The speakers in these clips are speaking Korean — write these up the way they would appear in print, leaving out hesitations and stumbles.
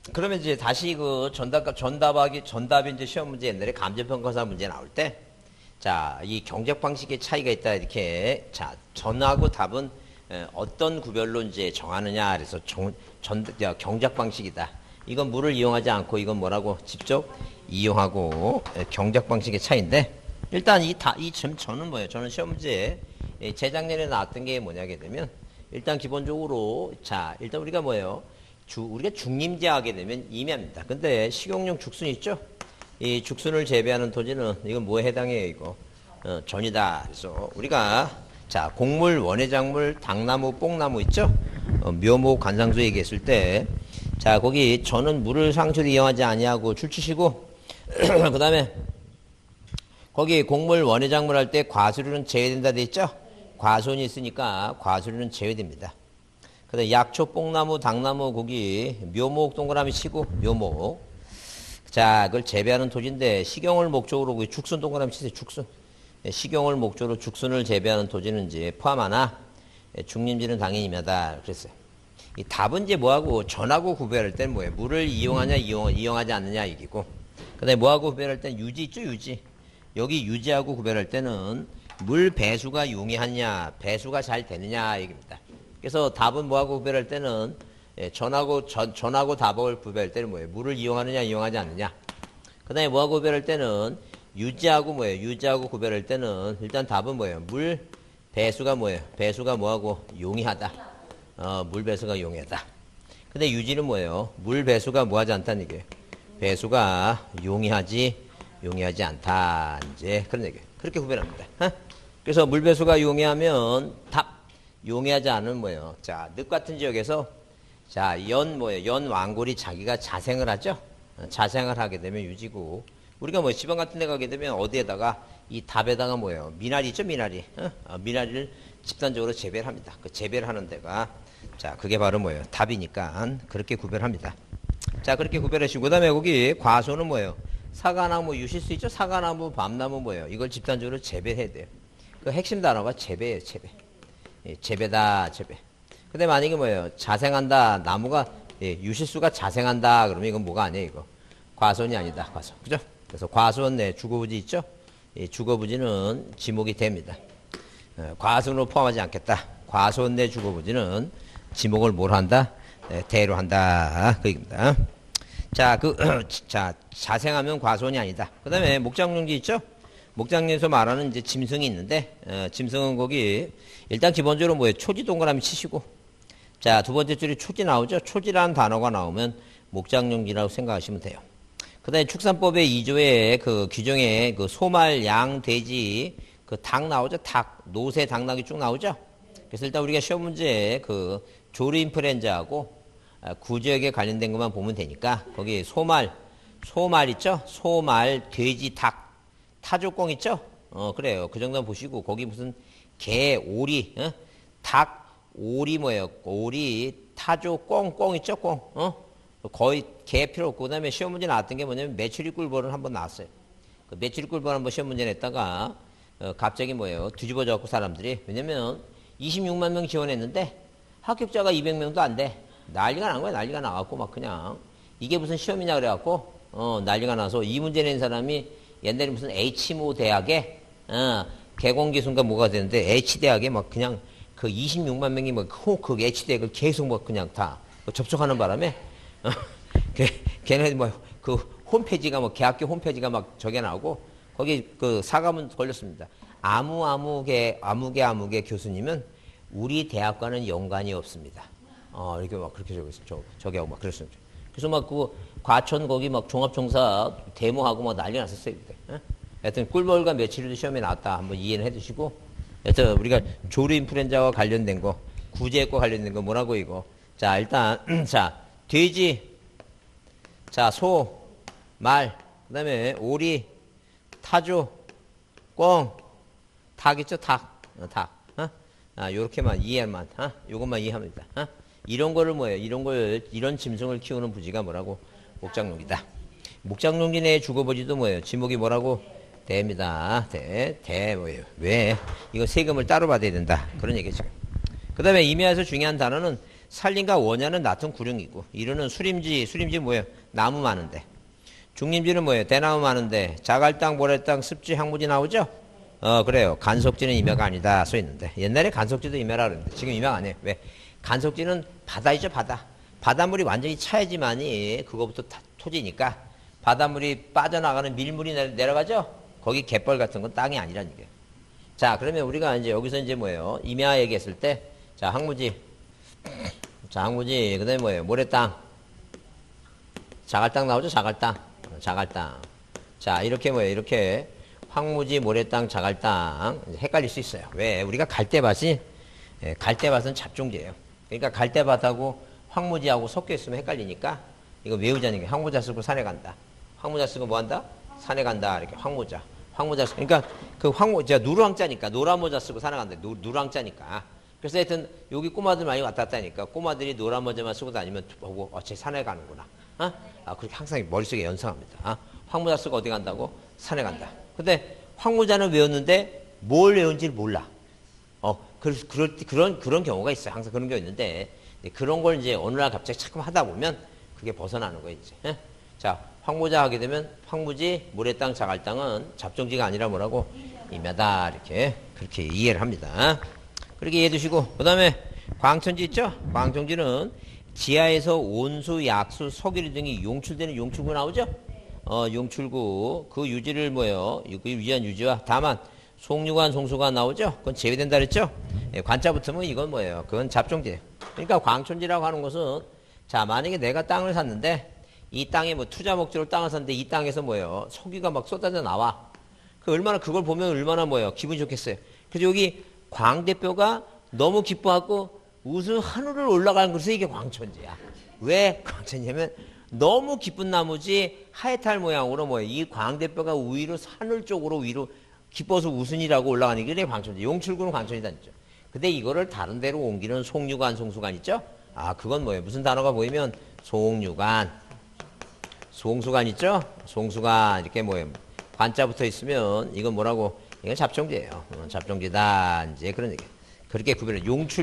그러면 이제 다시 그 전답이 이제 시험 문제 옛날에 감정평가사 문제 나올 때, 자, 이 경작 방식의 차이가 있다, 이렇게. 자, 전하고 답은 어떤 구별로 이제 정하느냐, 그래서 경작 방식이다. 이건 물을 이용하지 않고, 이건 뭐라고? 직접 이용하고, 경작 방식의 차이인데, 일단 저는 뭐예요? 저는 시험 문제에 재작년에 나왔던 게 뭐냐게 되면, 일단 기본적으로, 자, 일단 우리가 뭐예요? 우리가 중림제 하게 되면 임야입니다. 근데 식용용 죽순 있죠? 이 죽순을 재배하는 토지는 이건 뭐에 해당해요, 이거? 전이다. 그래서 우리가 자, 곡물, 원예작물, 당나무, 뽕나무 있죠? 묘목, 관상수 얘기했을 때, 자, 거기 저는 물을 상수로 이용하지 아니하고 줄치시고, 그 다음에 거기 곡물, 원예작물 할 때 과수류는 제외된다 돼 있죠? 과수원이 있으니까 과수류는 제외됩니다. 그 다음에 약초, 뽕나무, 당나무, 거기 묘목 동그라미 치고 묘목. 자, 그걸 재배하는 토지인데 식용을 목적으로 거기 죽순 동그라미 치세요. 죽순. 식용을 목적으로 죽순을 재배하는 토지는 이제 포함하나 중림지는 당연히 임야다. 그랬어요. 이 답은 이제 뭐하고 전하고 구별할 때는 뭐예요? 물을 이용하냐 이용하지 않느냐 얘기고. 그 다음에 뭐하고 구별할 때는 유지 있죠, 유지. 여기 유지하고 구별할 때는 물 배수가 용이하냐 배수가 잘 되느냐 얘기입니다. 그래서 답은 뭐하고 구별할 때는 전하고 답을 구별할 때는 뭐예요? 물을 이용하느냐 이용하지 않느냐. 그 다음에 뭐하고 구별할 때는 유지하고 뭐예요? 유지하고 구별할 때는 일단 답은 뭐예요? 물 배수가 뭐예요? 배수가 뭐하고 용이하다. 물 배수가 용이하다. 근데 유지는 뭐예요? 물 배수가 뭐하지 않다는 얘기예요. 배수가 용이하지 않다. 이제 그런 얘기예요. 그렇게 구별합니다. 그래서 물 배수가 용이하면 답 용이하지 않은 뭐예요? 자, 늪 같은 지역에서 자, 연 왕골이 자기가 자생을 하죠? 자생을 하게 되면 유지고, 우리가 뭐 지방 같은 데 가게 되면 어디에다가 이 답에다가 뭐예요? 미나리 있죠, 미나리. 미나리를 집단적으로 재배를 합니다. 그 재배를 하는 데가, 자, 그게 바로 뭐예요? 답이니까 그렇게 구별합니다. 자, 그렇게 구별하시고, 그 다음에 거기 과수는 뭐예요? 사과나무 유실수 있죠? 사과나무, 밤나무 뭐예요? 이걸 집단적으로 재배해야 돼요. 그 핵심 단어가 재배예요, 재배. 재배다, 재배. 근데 만약에 뭐예요? 자생한다, 나무가, 유실수가 자생한다, 그러면 이건 뭐가 아니에요, 이거. 과수원이 아니다, 과수. 그죠? 그래서 과수원 내 주거부지 있죠? 주거부지는 지목이 됩니다. 과수원으로 포함하지 않겠다. 과수원 내 주거부지는 지목을 뭘 한다? 대로 한다. 그 얘기입니다. 자, 자, 자생하면 과수원이 아니다. 그 다음에 목장용지 있죠? 목장에서 말하는 이제 짐승이 있는데, 짐승은 거기, 일단 기본적으로 뭐예요? 초지 동그라미 치시고, 자, 두 번째 줄이 초지 나오죠? 초지라는 단어가 나오면 목장용지라고 생각하시면 돼요. 그 다음에 축산법의 2조에 그 규정에 그 소말, 양, 돼지, 그 닭 나오죠? 닭, 노새, 당나귀 쭉 나오죠? 그래서 일단 우리가 시험 문제에 그 조류 인플루엔자하고 구조역에 관련된 것만 보면 되니까, 거기 소말 있죠? 소말, 돼지, 닭. 타조꽁 있죠? 그래요. 그 정도만 보시고, 거기 무슨 개, 오리, 닭, 오리 뭐예요? 오리, 타조꽁, 꽁 있죠? 꽁, 거의 개 필요 없고, 그 다음에 시험 문제 나왔던 게 뭐냐면 메추리 꿀벌은 한번 나왔어요. 그 메추리 꿀벌 한번 시험 문제 냈다가, 갑자기 뭐예요? 뒤집어져 갖고 사람들이. 왜냐면 26만 명 지원했는데 합격자가 200명도 안 돼. 난리가 난 거야. 난리가 나갖고 막 그냥 이게 무슨 시험이냐 그래갖고, 난리가 나서 이 문제 낸 사람이 옛날에 무슨 H모 대학에, 개공기순가 뭐가 되는데, H대학에 막 그냥 그 26만 명이 막 그 H대학을 계속 막 그냥 다 접촉하는 바람에, 걔네 뭐 그 홈페이지가 뭐 개학교 홈페이지가 막 저게 나오고, 거기 그 사과문 걸렸습니다. 아무개 교수님은 우리 대학과는 연관이 없습니다. 이렇게 막 그렇게 적었어요. 저기 하고 막 그랬습니다. 그래서 막 그 과천 거기 막 종합종사 데모하고 막 난리 났었어요. 그때. 하여튼 꿀벌과 메추리도 시험에 나왔다. 한번 이해는 해두시고. 하여튼 우리가 조류 인플루엔자와 관련된 거, 구제과 관련된 거 뭐라고 이거. 자, 일단 자, 돼지, 자, 소, 말, 그 다음에 오리, 타조, 꿩, 닭 있죠? 닭. 요렇게만 이해만, 요것만 이해하면 됩니다. 이런 거를 뭐예요? 이런 짐승을 키우는 부지가 뭐라고? 목장용지다. 목장용지 내에 주거부지도 뭐예요? 지목이 뭐라고? 대입니다. 대 뭐예요? 왜? 이거 세금을 따로 받아야 된다. 그런 얘기죠. 그 다음에 임야에서 중요한 단어는 산림과 원야는 같은 구룡이고, 이루는 수림지 뭐예요? 나무 많은데. 중림지는 뭐예요? 대나무 많은데. 자갈땅, 모래땅, 습지, 항무지 나오죠? 그래요. 간속지는 임야가 아니다 써 있는데, 옛날에 간속지도 임야라 그랬는데 지금 임야가 아니에요. 왜? 간속지는 바다이죠, 바다. 바닷물이 완전히 차야지만이 그거부터 토지니까 바닷물이 빠져나가는 밀물이 내려가죠? 거기 갯벌 같은 건 땅이 아니라는 얘기예요. 자, 그러면 우리가 이제 여기서 이제 뭐예요? 임야 얘기했을 때, 자, 항무지. 자, 항무지. 그 다음에 뭐예요? 모래땅. 자갈땅 나오죠? 자갈땅. 자갈땅. 자, 이렇게 뭐예요? 이렇게 황무지, 모래땅, 자갈땅. 헷갈릴 수 있어요. 왜? 우리가 갈대밭은 잡종지예요. 그러니까 갈대밭하고 황무지하고 섞여 있으면 헷갈리니까 이거 외우자는 게 황무자 쓰고 산에 간다. 황무자 쓰고 뭐 한다? 산에 간다. 이렇게 황무자. 황무자 쓰고. 그러니까 그 황무자, 누르황자니까. 노란모자 쓰고 산에 간다. 누르황자니까. 그래서 하여튼 여기 꼬마들 많이 왔다 갔다 하니까 꼬마들이 노란모자만 쓰고 다니면 보고 쟤 산에 가는구나. 그렇게 항상 머릿속에 연상합니다. 황무자 쓰고 어디 간다고? 산에 간다. 근데 황무자는 외웠는데 뭘 외운지를 몰라. 그런 경우가 있어요. 항상 그런 경우가 있는데, 그런 걸 이제 어느 날 갑자기 자꾸 하다 보면 그게 벗어나는 거예요, 이제. 자, 황무자 하게 되면 황무지, 모래땅, 자갈땅은 잡종지가 아니라 뭐라고? 임야다. 이렇게, 그렇게 이해를 합니다. 그렇게 이해해 두시고, 그 다음에 광천지 있죠? 광천지는 지하에서 온수, 약수, 석유류 등이 용출되는 용출구 나오죠? 용출구. 그 유지를 뭐예요? 그 위한 유지와 다만, 송유관, 송수관 나오죠? 그건 제외된다 그랬죠? 관자 붙으면 이건 뭐예요? 그건 잡종지예요. 그러니까 광천지라고 하는 것은, 자, 만약에 내가 땅을 샀는데, 이 땅에 뭐 투자 목적으로 땅을 샀는데, 이 땅에서 뭐예요? 석유가 막 쏟아져 나와. 그걸 보면 얼마나 뭐예요? 기분이 좋겠어요. 그래서 여기 광 대표가 너무 기뻐하고 우수 하늘을 올라가는 것이 이게 광천지야. 왜 광천지냐면, 너무 기쁜 나머지 하회탈 모양으로 뭐예요? 이 광 대표가 위로 하늘 쪽으로 위로 기뻐서 우순이라고 올라가는 게 광천지. 용출구는 광천이다 있죠. 근데 이거를 다른 데로 옮기는 송유관, 송수관 있죠? 그건 뭐예요? 무슨 단어가 보이면 송유관, 송수관 있죠? 송수관 이렇게 뭐예요? 관자 붙어 있으면 이건 뭐라고? 이건 잡종지예요. 잡종지다. 이제 그런 얘기. 그렇게 구별해.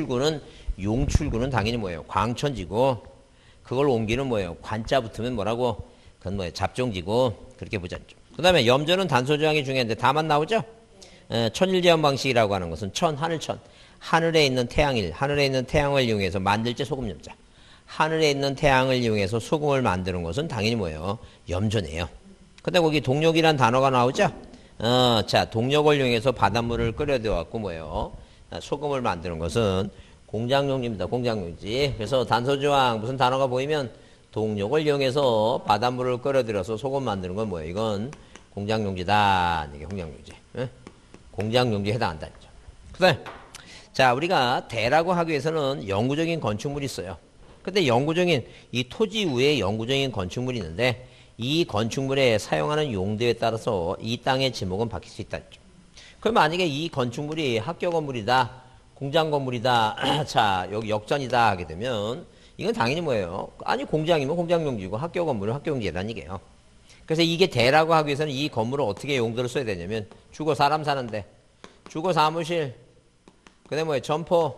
용출구는 당연히 뭐예요? 광천지고, 그걸 옮기는 뭐예요? 관자 붙으면 뭐라고? 그건 뭐예요? 잡종지고, 그렇게 보자. 그 다음에 염전은 단소조항이 중요한데 다만 나오죠? 천일제한 방식이라고 하는 것은 하늘천. 하늘에 있는 태양을 이용해서 만들지 소금 염자. 하늘에 있는 태양을 이용해서 소금을 만드는 것은 당연히 뭐예요? 염전이에요. 근데 거기 동력이란 단어가 나오죠? 자, 동력을 이용해서 바닷물을 끓여대갖고 뭐예요? 소금을 만드는 것은 공장용지입니다. 공장용지. 그래서 단소조항 무슨 단어가 보이면 동력을 이용해서 바닷물을 끓여들여서 소금 만드는 건 뭐예요? 이건 공장용지다. 이게 공장용지. 공장용지에 해당한다. 그다음, 자, 우리가 대라고 하기 위해서는 영구적인 건축물이 있어요. 근데 영구적인 이 토지 위에 영구적인 건축물이 있는데, 이 건축물에 사용하는 용도에 따라서 이 땅의 지목은 바뀔 수 있다. 그럼 만약에 이 건축물이 학교 건물이다, 공장 건물이다, 자, 여기 역전이다 하게 되면 이건 당연히 뭐예요? 아니, 공장이면 공장용지고 학교 건물은 학교용지라는 얘기예요. 그래서 이게 대라고 하기 위해서는 이 건물을 어떻게 용도를 써야 되냐면, 주거 사람 사는데, 주거 사무실, 그 다음에 뭐예요? 점포,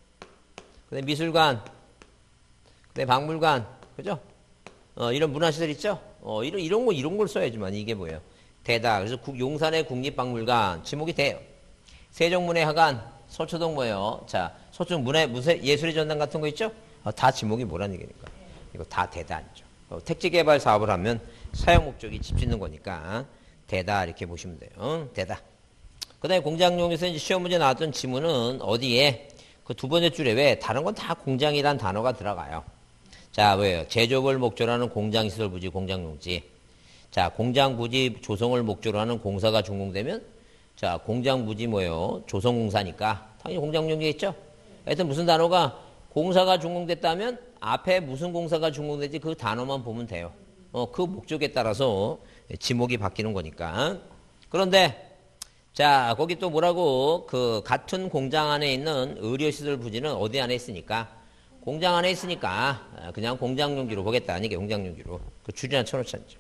그 다음에 미술관, 그 다음에 박물관, 그죠? 이런 문화시설 있죠? 이런 걸 써야지만 이게 뭐예요? 대다. 그래서 용산의 국립박물관, 지목이 돼요. 세종문예회관, 서초동 뭐예요? 자, 서초동 예술의 전당 같은 거 있죠? 다 지목이 뭐라는 얘기니까. 이거 다 대다 아니죠. 택지개발 사업을 하면 사용 목적이 집 짓는 거니까 대다 이렇게 보시면 돼요. 대다. 그 다음에 공장용에서 이제 시험 문제 나왔던 지문은 어디에? 그 두 번째 줄에 왜? 다른 건 다 공장이란 단어가 들어가요. 자, 왜요? 제조업을 목적으로 하는 공장시설 부지, 공장용지. 자, 공장 부지 조성을 목적으로 하는 공사가 준공되면, 자, 공장 부지 뭐예요? 조성공사니까 당연히 공장용지겠죠? 하여튼 무슨 단어가 공사가 준공됐다면 앞에 무슨 공사가 준공되지 그 단어만 보면 돼요. 그 목적에 따라서 지목이 바뀌는 거니까. 그런데 자, 거기 또 뭐라고? 그 같은 공장 안에 있는 의료시설 부지는 어디 안에 있으니까? 공장 안에 있으니까 그냥 공장용지로 보겠다. 아니게 공장용지로. 그 줄이나 쳐놓지 않죠.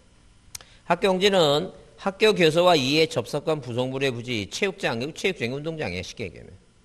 학교용지는 학교 교서와 이해 접속한 부속물의 부지, 체육장, 운동장이에요. 쉽게 얘기하면.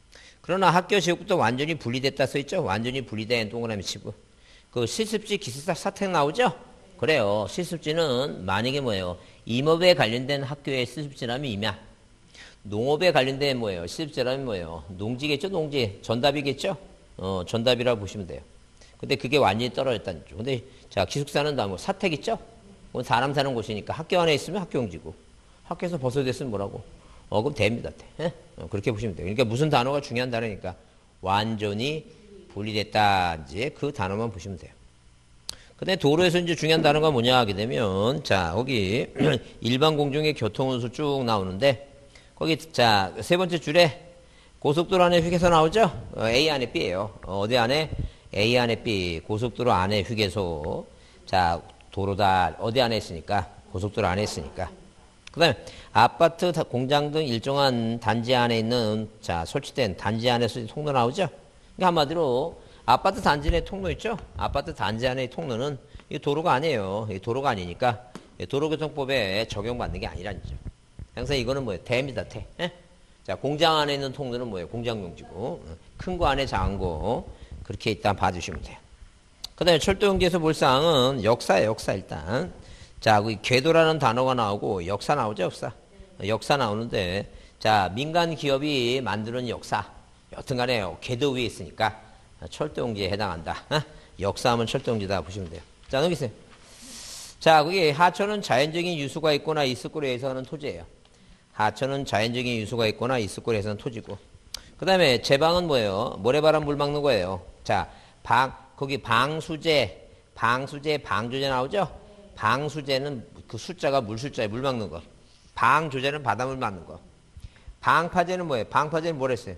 그러나 학교 지역부터 완전히 분리됐다 써있죠? 완전히 분리된 동그라미 치고. 그 실습지 기숙사 사택 나오죠? 그래요. 실습지는 만약에 뭐예요? 임업에 관련된 학교의 실습지라면 임야. 농업에 관련된 뭐예요? 실습지라면 뭐예요? 농지겠죠? 농지. 전답이겠죠? 전답이라고 보시면 돼요. 근데 그게 완전히 떨어졌다는 죠. 근데 자, 기숙사는 다 뭐 사택 있죠? 사람 사는 곳이니까 학교 안에 있으면 학교용지고 학교에서 벗어졌으면 뭐라고? 그럼 됩니다. 돼. 그렇게 보시면 돼요. 그러니까 무슨 단어가 중요한 단어니까 완전히 분리됐다. 이제 그 단어만 보시면 돼요. 근데 도로에서 이제 중요한 단어가 뭐냐 하게 되면 자, 거기 일반 공중의 교통운수 쭉 나오는데 거기 자, 세 번째 줄에 고속도로 안에 휴게소 나오죠? A 안에 B예요. 어디 안에? A 안에 B. 고속도로 안에 휴게소. 자, 도로다 어디 안에 있으니까? 고속도로 안에 있으니까. 그 다음에 아파트, 공장 등 일정한 단지 안에 있는 자, 설치된 단지 안에서 통로 나오죠? 그러니까 한마디로 아파트 단지 내 통로 있죠? 아파트 단지 안의 통로는 이 도로가 아니에요. 이 도로가 아니니까 도로교통법에 적용받는 게 아니라는 거죠. 항상 이거는 뭐예요? 대입니다. 대. 예? 자, 공장 안에 있는 통로는 뭐예요? 공장용지고 큰 거 안에 작은 거 그렇게 일단 봐주시면 돼요. 그 다음에 철도용지에서 볼 사항은 역사예요. 역사 일단. 자, 그 궤도라는 단어가 나오고 역사 나오죠? 역사. 역사 나오는데 자, 민간 기업이 만드는 역사 여튼간에 궤도 위에 있으니까 철도용지에 해당한다. 역사하면 철도용지다 보시면 돼요. 자, 넘기세요. 자, 그게 하천은 자연적인 유수가 있거나 있을 거로 예상하는 토지예요. 하천은 자연적인 유수가 있거나 있을 거로 예상하는 토지고. 그 다음에 제방은 뭐예요? 모래바람 물 막는 거예요. 자, 거기 방수제, 방조제 나오죠? 방수제는 그 숫자가 물 숫자에 물 막는 거. 방조제는 바닷물 막는 거. 방파제는 뭐예요? 방파제는 뭘 했어요?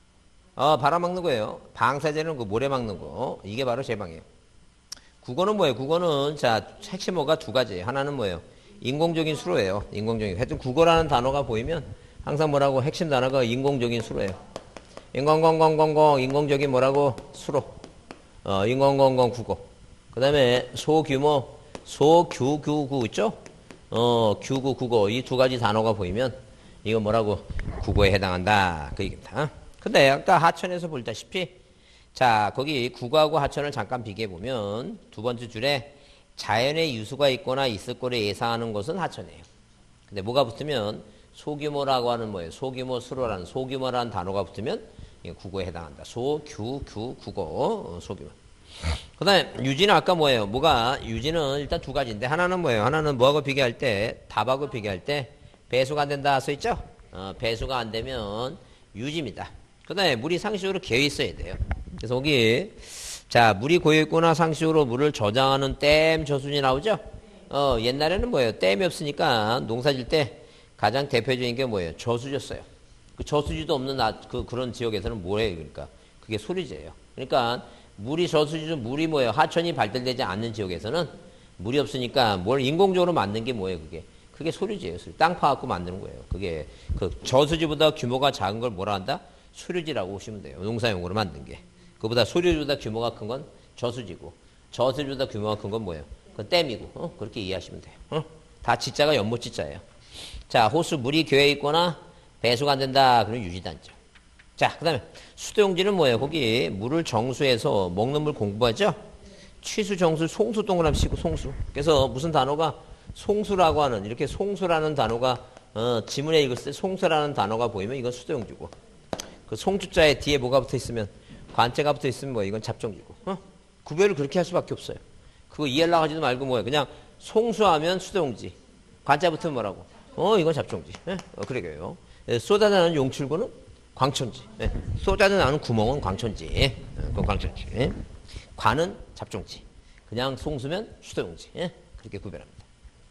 바람 막는 거예요. 방사제는 그 모래 막는 거. 이게 바로 제방이에요. 국어는 뭐예요? 국어는 자, 핵심어가 두 가지예요. 하나는 뭐예요? 인공적인 수로예요. 인공적인. 하여튼 국어라는 단어가 보이면 항상 뭐라고 핵심 단어가 인공적인 수로예요. 인공적인 뭐라고? 수로. 인공공공 국어. 그 다음에 소규모, 소규구 있죠? 규구 국어. 이 두 가지 단어가 보이면 이거 뭐라고? 국어에 해당한다. 그 얘기입니다. 근데 아까 하천에서 보다시피 자, 거기 국어하고 하천을 잠깐 비교해 보면 두 번째 줄에 자연의 유수가 있거나 있을 거를 예상하는 것은 하천이에요. 근데 뭐가 붙으면 소규모라고 하는 뭐예요? 소규모 수로라는 소규모라는 단어가 붙으면 국어에 해당한다. 국어 소규모. 그 다음에 유지는 아까 뭐예요? 유지는 일단 두 가지인데 하나는 뭐예요? 하나는 뭐하고 비교할 때 답하고 비교할 때 배수가 안 된다 써있죠? 배수가 안 되면 유지입니다. 그 다음에 물이 상식으로 개어 있어야 돼요. 그래서 거기 자, 물이 고여있거나 상식으로 물을 저장하는 댐 저수지 나오죠? 옛날에는 뭐예요? 댐이 없으니까 농사 질 때 가장 대표적인 게 뭐예요? 저수지였어요. 그 저수지도 없는 그런 지역에서는 뭐예요? 그러니까 그게 소리제예요. 그러니까 물이 뭐예요? 하천이 발달되지 않는 지역에서는 물이 없으니까 뭘 인공적으로 만든 게 뭐예요? 그게 소리제예요. 땅 파갖고 만드는 거예요. 그게 그 저수지보다 규모가 작은 걸 뭐라 한다? 소류지라고 보시면 돼요. 농사용으로 만든 게. 그보다 소류지보다 규모가 큰 건 저수지고, 저수지보다 규모가 큰 건 뭐예요? 그건 댐이고, 그렇게 이해하시면 돼요. 다 지자가 연못지자예요. 자, 호수 물이 교에 있거나 배수가 안 된다. 그러면 유지단죠. 자, 그 다음에 수도용지는 뭐예요? 거기 물을 정수해서 먹는 물 공부하죠? 취수, 정수, 송수 동그라미 치고 송수. 그래서 무슨 단어가 송수라고 하는, 이렇게 송수라는 단어가, 지문에 읽었을 때 송수라는 단어가 보이면 이건 수도용지고. 그 송주자에 뒤에 뭐가 붙어 있으면, 관자가 붙어 있으면 뭐 이건 잡종지고. 구별을 그렇게 할 수밖에 없어요. 그거 이해하려고 하지도 말고 뭐예요? 그냥 송수하면 수도용지. 관자 붙으면 뭐라고? 이건 잡종지. 그러게요. 쏟아나는 용출구는 광천지. 쏟아나는 구멍은 광천지. 그건 광천지. 관은 잡종지. 그냥 송수면 수도용지. 그렇게 구별합니다.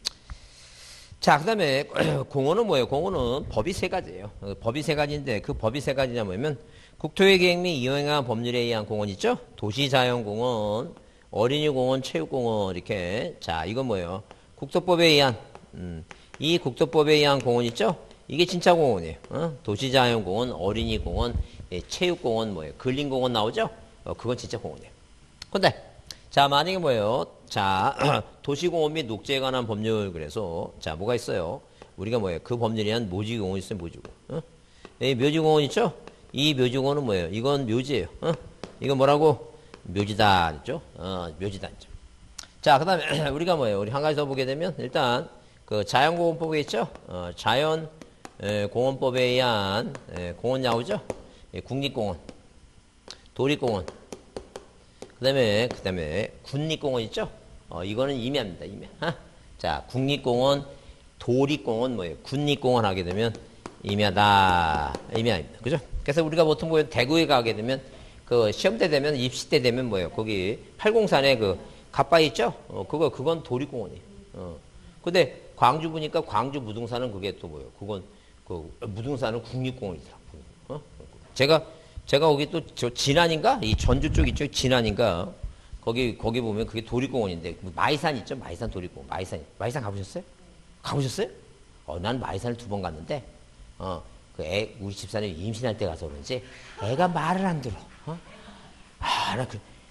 자, 그 다음에 공원은 뭐예요? 공원은 법이 세 가지예요. 법이 세 가지인데 그 법이 세 가지냐 뭐냐면 국토의 계획 및 이용한 법률에 의한 공원 있죠? 도시자연공원, 어린이공원, 체육공원 이렇게. 자, 이건 뭐예요? 국토법에 의한 이 국토법에 의한 공원 있죠? 이게 진짜 공원이에요. 도시자연공원, 어린이공원, 체육공원 뭐예요? 근린공원 나오죠? 그건 진짜 공원이에요. 근데 자, 만약에 뭐예요? 자, 도시공원 및 녹지에 관한 법률 그래서 자, 뭐가 있어요? 우리가 뭐예요? 그 법률에 의한 모지공원 있어요, 모지공원. 묘지공원 있죠? 이 묘지공원은 뭐예요? 이건 묘지예요. 이건 뭐라고? 묘지다 했죠? 묘지다 했죠. 자, 그다음에 우리가 뭐예요? 우리 한 가지 더 보게 되면 일단 그 자연공원법에 있죠? 자연공원법에 의한 공원 나오죠? 국립공원, 도립공원, 그다음에 군립공원 있죠? 이거는 임야입니다. 임야. 자, 국립공원, 도립공원 뭐예요? 군립공원 하게 되면 임야다. 임야입니다. 그죠? 그래서 우리가 보통 뭐 대구에 가게 되면 그 시험 때 되면 입시 때 되면 뭐예요? 거기 팔공산에 그 갓바위 있죠? 그건 도립공원이에요. 근데 광주 보니까 광주 무등산은 그게 또 뭐예요? 그건 그 무등산은 국립공원이더라고요. 제가 거기 또 저 진안인가? 이 전주 쪽 있죠? 진안인가? 거기 보면 그게 도립공원인데 마이산 있죠? 마이산 도립공원. 마이산 가보셨어요? 가보셨어요? 난 마이산을 2번 갔는데 우리 집사람이 임신할 때 가서 그런지 애가 말을 안 들어. 나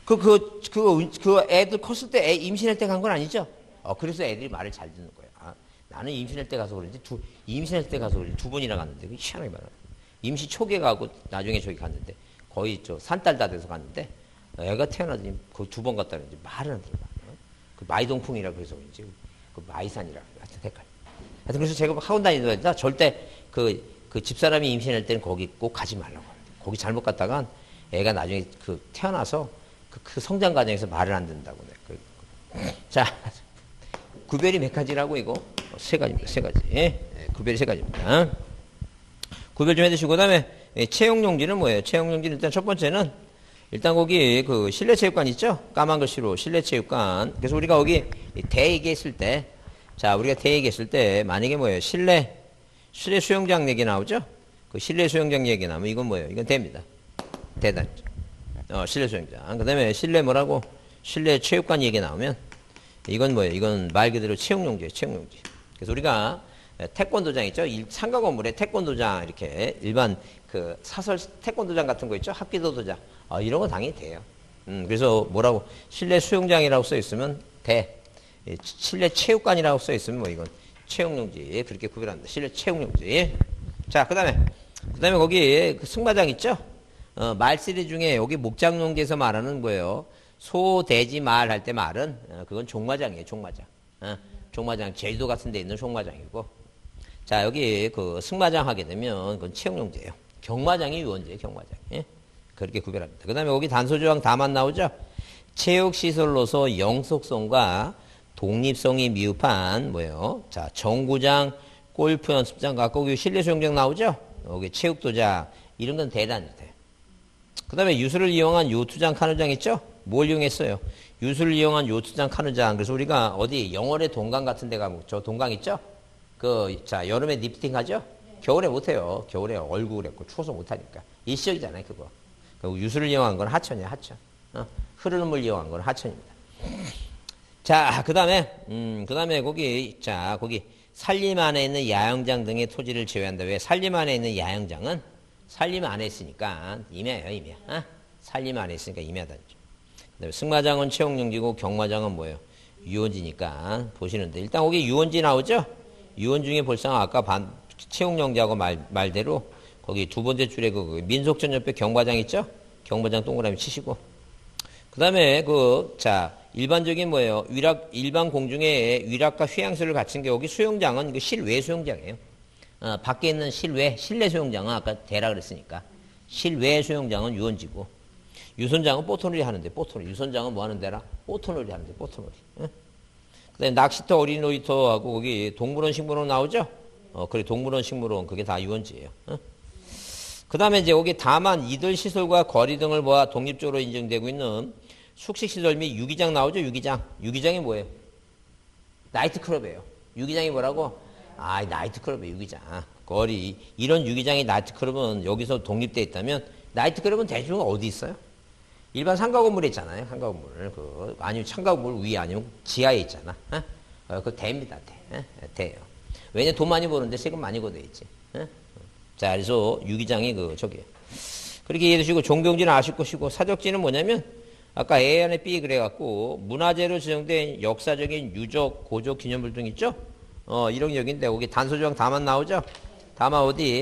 그 애들 컸을 때 애 임신할 때 간 건 아니죠? 그래서 애들이 말을 잘 듣는 거예요. 나는 임신할 때 가서 그런지 임신할 때 가서 그런지 2번이나 갔는데 희한하게 말하는 거예요. 임시 초기에 가고 나중에 저기 갔는데 거의 산딸 다 돼서 갔는데 애가 태어나더니 거의 2번 갔다 그런지 말을 안 들어. 그 마이동풍이라 그래서 그런지 그 마이산이라 하여튼 헷갈려. 하여튼 그래서 제가 학원 다니다가 절대 그 집사람이 임신할 때는 거기 꼭 가지 말라고 합니다. 거기 잘못 갔다간 애가 나중에 태어나서 그 성장 과정에서 말을 안 듣는다고. 자, 구별이 몇 가지라고 이거? 3가지입니다. 3가지. 구별이 3가지입니다. 구별 좀 해주시고, 그 다음에 채용용지는 뭐예요? 채용용지는 일단 첫 번째는 일단 거기 그 실내체육관 있죠? 까만 글씨로 실내체육관. 그래서 우리가 거기 대 얘기했을 때, 자, 우리가 대 얘기했을 때 만약에 뭐예요? 실내 수영장 얘기 나오죠? 그 실내 수영장 얘기 나오면 이건 뭐예요? 이건 대입니다. 대단. 실내 수영장. 그 다음에 실내 뭐라고? 실내 체육관 얘기 나오면 이건 뭐예요? 이건 말 그대로 채용용지예요. 채용용지. 그래서 우리가 태권도장 있죠? 상가 건물에 태권도장 이렇게 일반 그 사설 태권도장 같은 거 있죠? 합기도도장. 이런 거 당연히 돼요. 그래서 뭐라고? 실내 수영장이라고 써 있으면 대. 실내 체육관이라고 써 있으면 뭐 이건 채용용지. 그렇게 구별합니다. 실내 채용용지. 자, 그 다음에 거기 그 승마장 있죠? 말시리 중에 여기 목장용지에서 말하는 거예요. 소, 돼지, 말 할 때 말은 그건 종마장이에요. 종마장. 종마장 제주도 같은 데 있는 종마장이고. 자, 여기 그 승마장 하게 되면 그건 채용용지예요. 경마장이 유원지예요. 경마장. 그렇게 구별합니다. 그 다음에 여기 단소조항 다만 나오죠? 체육시설로서 영속성과 독립성이 미흡한 뭐예요? 자, 정구장, 골프 연습장, 아까 여기 실내 수영장 나오죠? 여기 체육도장 이런 건 대단히 돼. 그 다음에 유수를 이용한 요트장, 카누장 있죠? 뭘 이용했어요? 유수를 이용한 요트장, 카누장. 그래서 우리가 어디 영월의 동강 같은 데 가면 저 동강 있죠? 자, 여름에 리프팅 하죠? 겨울에 못해요. 겨울에 얼굴 했고 추워서 못하니까. 일시적이잖아요, 그거. 유수를 이용한 건 하천이에요, 하천. 흐르는 물 이용한 건 하천입니다. 자, 그 다음에 거기 산림 안에 있는 야영장 등의 토지를 제외한다. 왜? 산림 안에 있는 야영장은 산림 안에 있으니까 임야예요, 임야. 산림 안에 있으니까 임야다. 그다음에 승마장은 채용용지고 경마장은 뭐예요? 유원지니까 보시는데 일단 거기 유원지 나오죠? 유원 중에 벌써 아까 채용용지하고 말대로 거기 2번째 줄에 그 민속촌 옆에 경마장 있죠? 경마장 동그라미 치시고 그 다음에 일반적인 뭐예요? 일반 공중에 위락과 휴양소를 갖춘 게 여기 수영장은 이거 실외 수영장이에요. 밖에 있는 실내 수영장은 아까 대라 그랬으니까 실외 수영장은 유원지고 유선장은 보트놀이 하는데 유선장은 뭐 하는 데라? 보트놀이 하는데 보트놀이. 그 다음에 낚시터 어린이놀이터하고 거기 동물원 식물원 나오죠? 그래 동물원 식물원 그게 다 유원지예요. 그 다음에 이제 여기 다만 이들 시설과 거리 등을 모아 독립적으로 인정되고 있는 숙식시설 및 유기장 나오죠? 유기장이 뭐예요? 나이트클럽이에요. 유기장이 뭐라고? 나이트클럽이에요. 유기장. 거리. 이런 유기장이 나이트클럽은 여기서 독립되어 있다면 나이트클럽은 대충 어디 있어요? 일반 상가 건물에 있잖아요. 상가 건물. 아니면 상가 건물 위에 아니면 지하에 있잖아. 그거 대입니다. 대예요. 왜냐 돈 많이 버는데 세금 많이 걷어야지. 자, 그래서 유기장이 저기예요. 그렇게 이해해 주시고 종경지는 아실 것이고 사적지는 뭐냐면 아까 A 안에 B 그래갖고 문화재로 지정된 역사적인 유적, 고적, 기념물 등 있죠? 이런 여기인데 거기 단소조항 다만 나오죠? 다만 어디?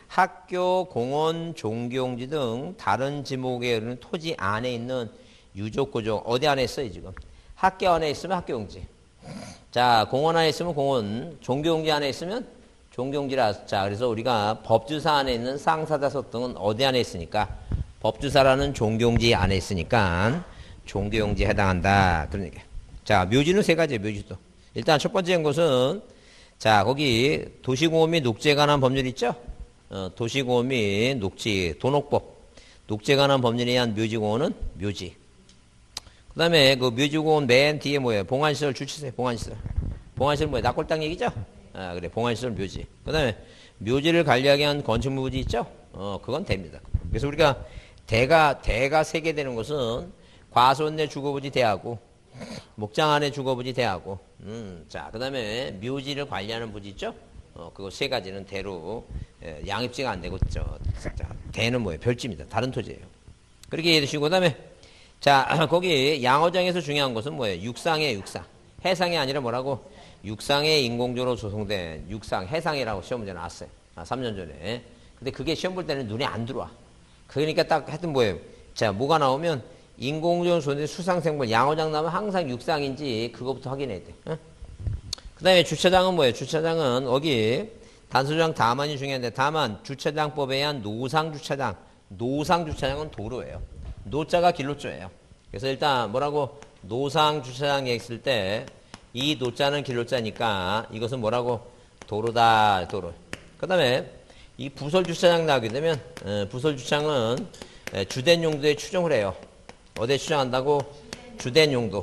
학교, 공원, 종교용지 등 다른 지목에 이르는 토지 안에 있는 유족구조 어디 안에 있어요 지금? 학교 안에 있으면 학교용지. 자, 공원 안에 있으면 공원, 종교용지 안에 있으면 종교용지라. 자, 그래서 우리가 법주사 안에 있는 상사자석 등은 어디 안에 있으니까? 법주사라는 종교용지 안에 있으니까 종교용지에 해당한다. 그런 얘기야. 자, 묘지는 세 가지예요, 묘지도. 일단 첫 번째 것은, 자, 거기 도시공원 및 녹지에 관한 법률 있죠? 도시공원 및 녹지, 도녹법. 녹지에 관한 법률에 의한 묘지공원은 묘지. 그 다음에 그 묘지공원 맨 뒤에 뭐예요? 봉안시설 주치세, 봉안시설. 봉안시설 뭐예요? 낙골당 얘기죠? 아, 그래. 봉안시설 묘지. 그 다음에 묘지를 관리하게 한 건축물 부지 있죠? 그건 됩니다. 그래서 우리가 대가 세개되는 것은 과수원 내 주거부지 대하고, 목장 안에 주거부지 대하고, 자, 그 다음에 묘지를 관리하는 부지 있죠? 그거 세 가지는 대로 양입지가 안 되고, 대는 뭐예요? 별지입니다. 다른 토지예요. 그렇게 이해해 두시고, 그 다음에, 자, 거기 양어장에서 중요한 것은 뭐예요? 육상이에요, 육상. 해상이 아니라 뭐라고? 육상의 인공적으로 조성된 육상, 해상이라고 시험 문제 나왔어요. 3년 전에. 근데 그게 시험 볼 때는 눈에 안 들어와. 그러니까 딱 하여튼 뭐예요? 자, 뭐가 나오면 인공적으로 조성된 수상생물, 양어장 나오면 항상 육상인지 그거부터 확인해야 돼. 그 다음에 주차장은 뭐예요? 주차장은 여기 단소주장 다만이 중요한데, 다만 주차장법에 의한 노상주차장, 노상주차장은 도로예요. 노자가 길로자예요. 그래서 일단 뭐라고? 노상주차장 얘기했을 때 이 노자는 길로자니까 이것은 뭐라고? 도로다, 도로. 그 다음에 이 부설주차장 나오게 되면 부설주차장은 주된 용도에 추정을 해요. 어디에 추정한다고? 주된 용도.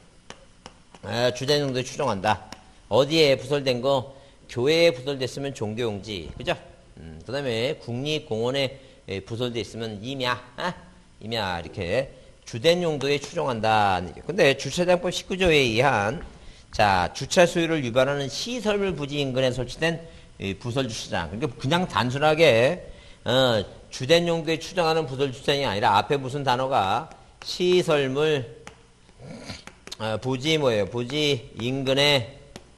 주된 용도에 추정한다. 어디에 부설된 거? 교회에 부설됐으면 종교용지. 그죠? 그 다음에 국립공원에 부설돼 있으면 임야. 임야. 이렇게 주된 용도에 추정한다. 근데 주차장법 19조에 의한, 자, 주차 소유를 유발하는 시설물 부지 인근에 설치된 부설 주차장. 그러니까 그냥 단순하게 주된 용도에 추정하는 부설 주차장이 아니라 앞에 무슨 단어가 시설물 부지 뭐예요? 부지 인근에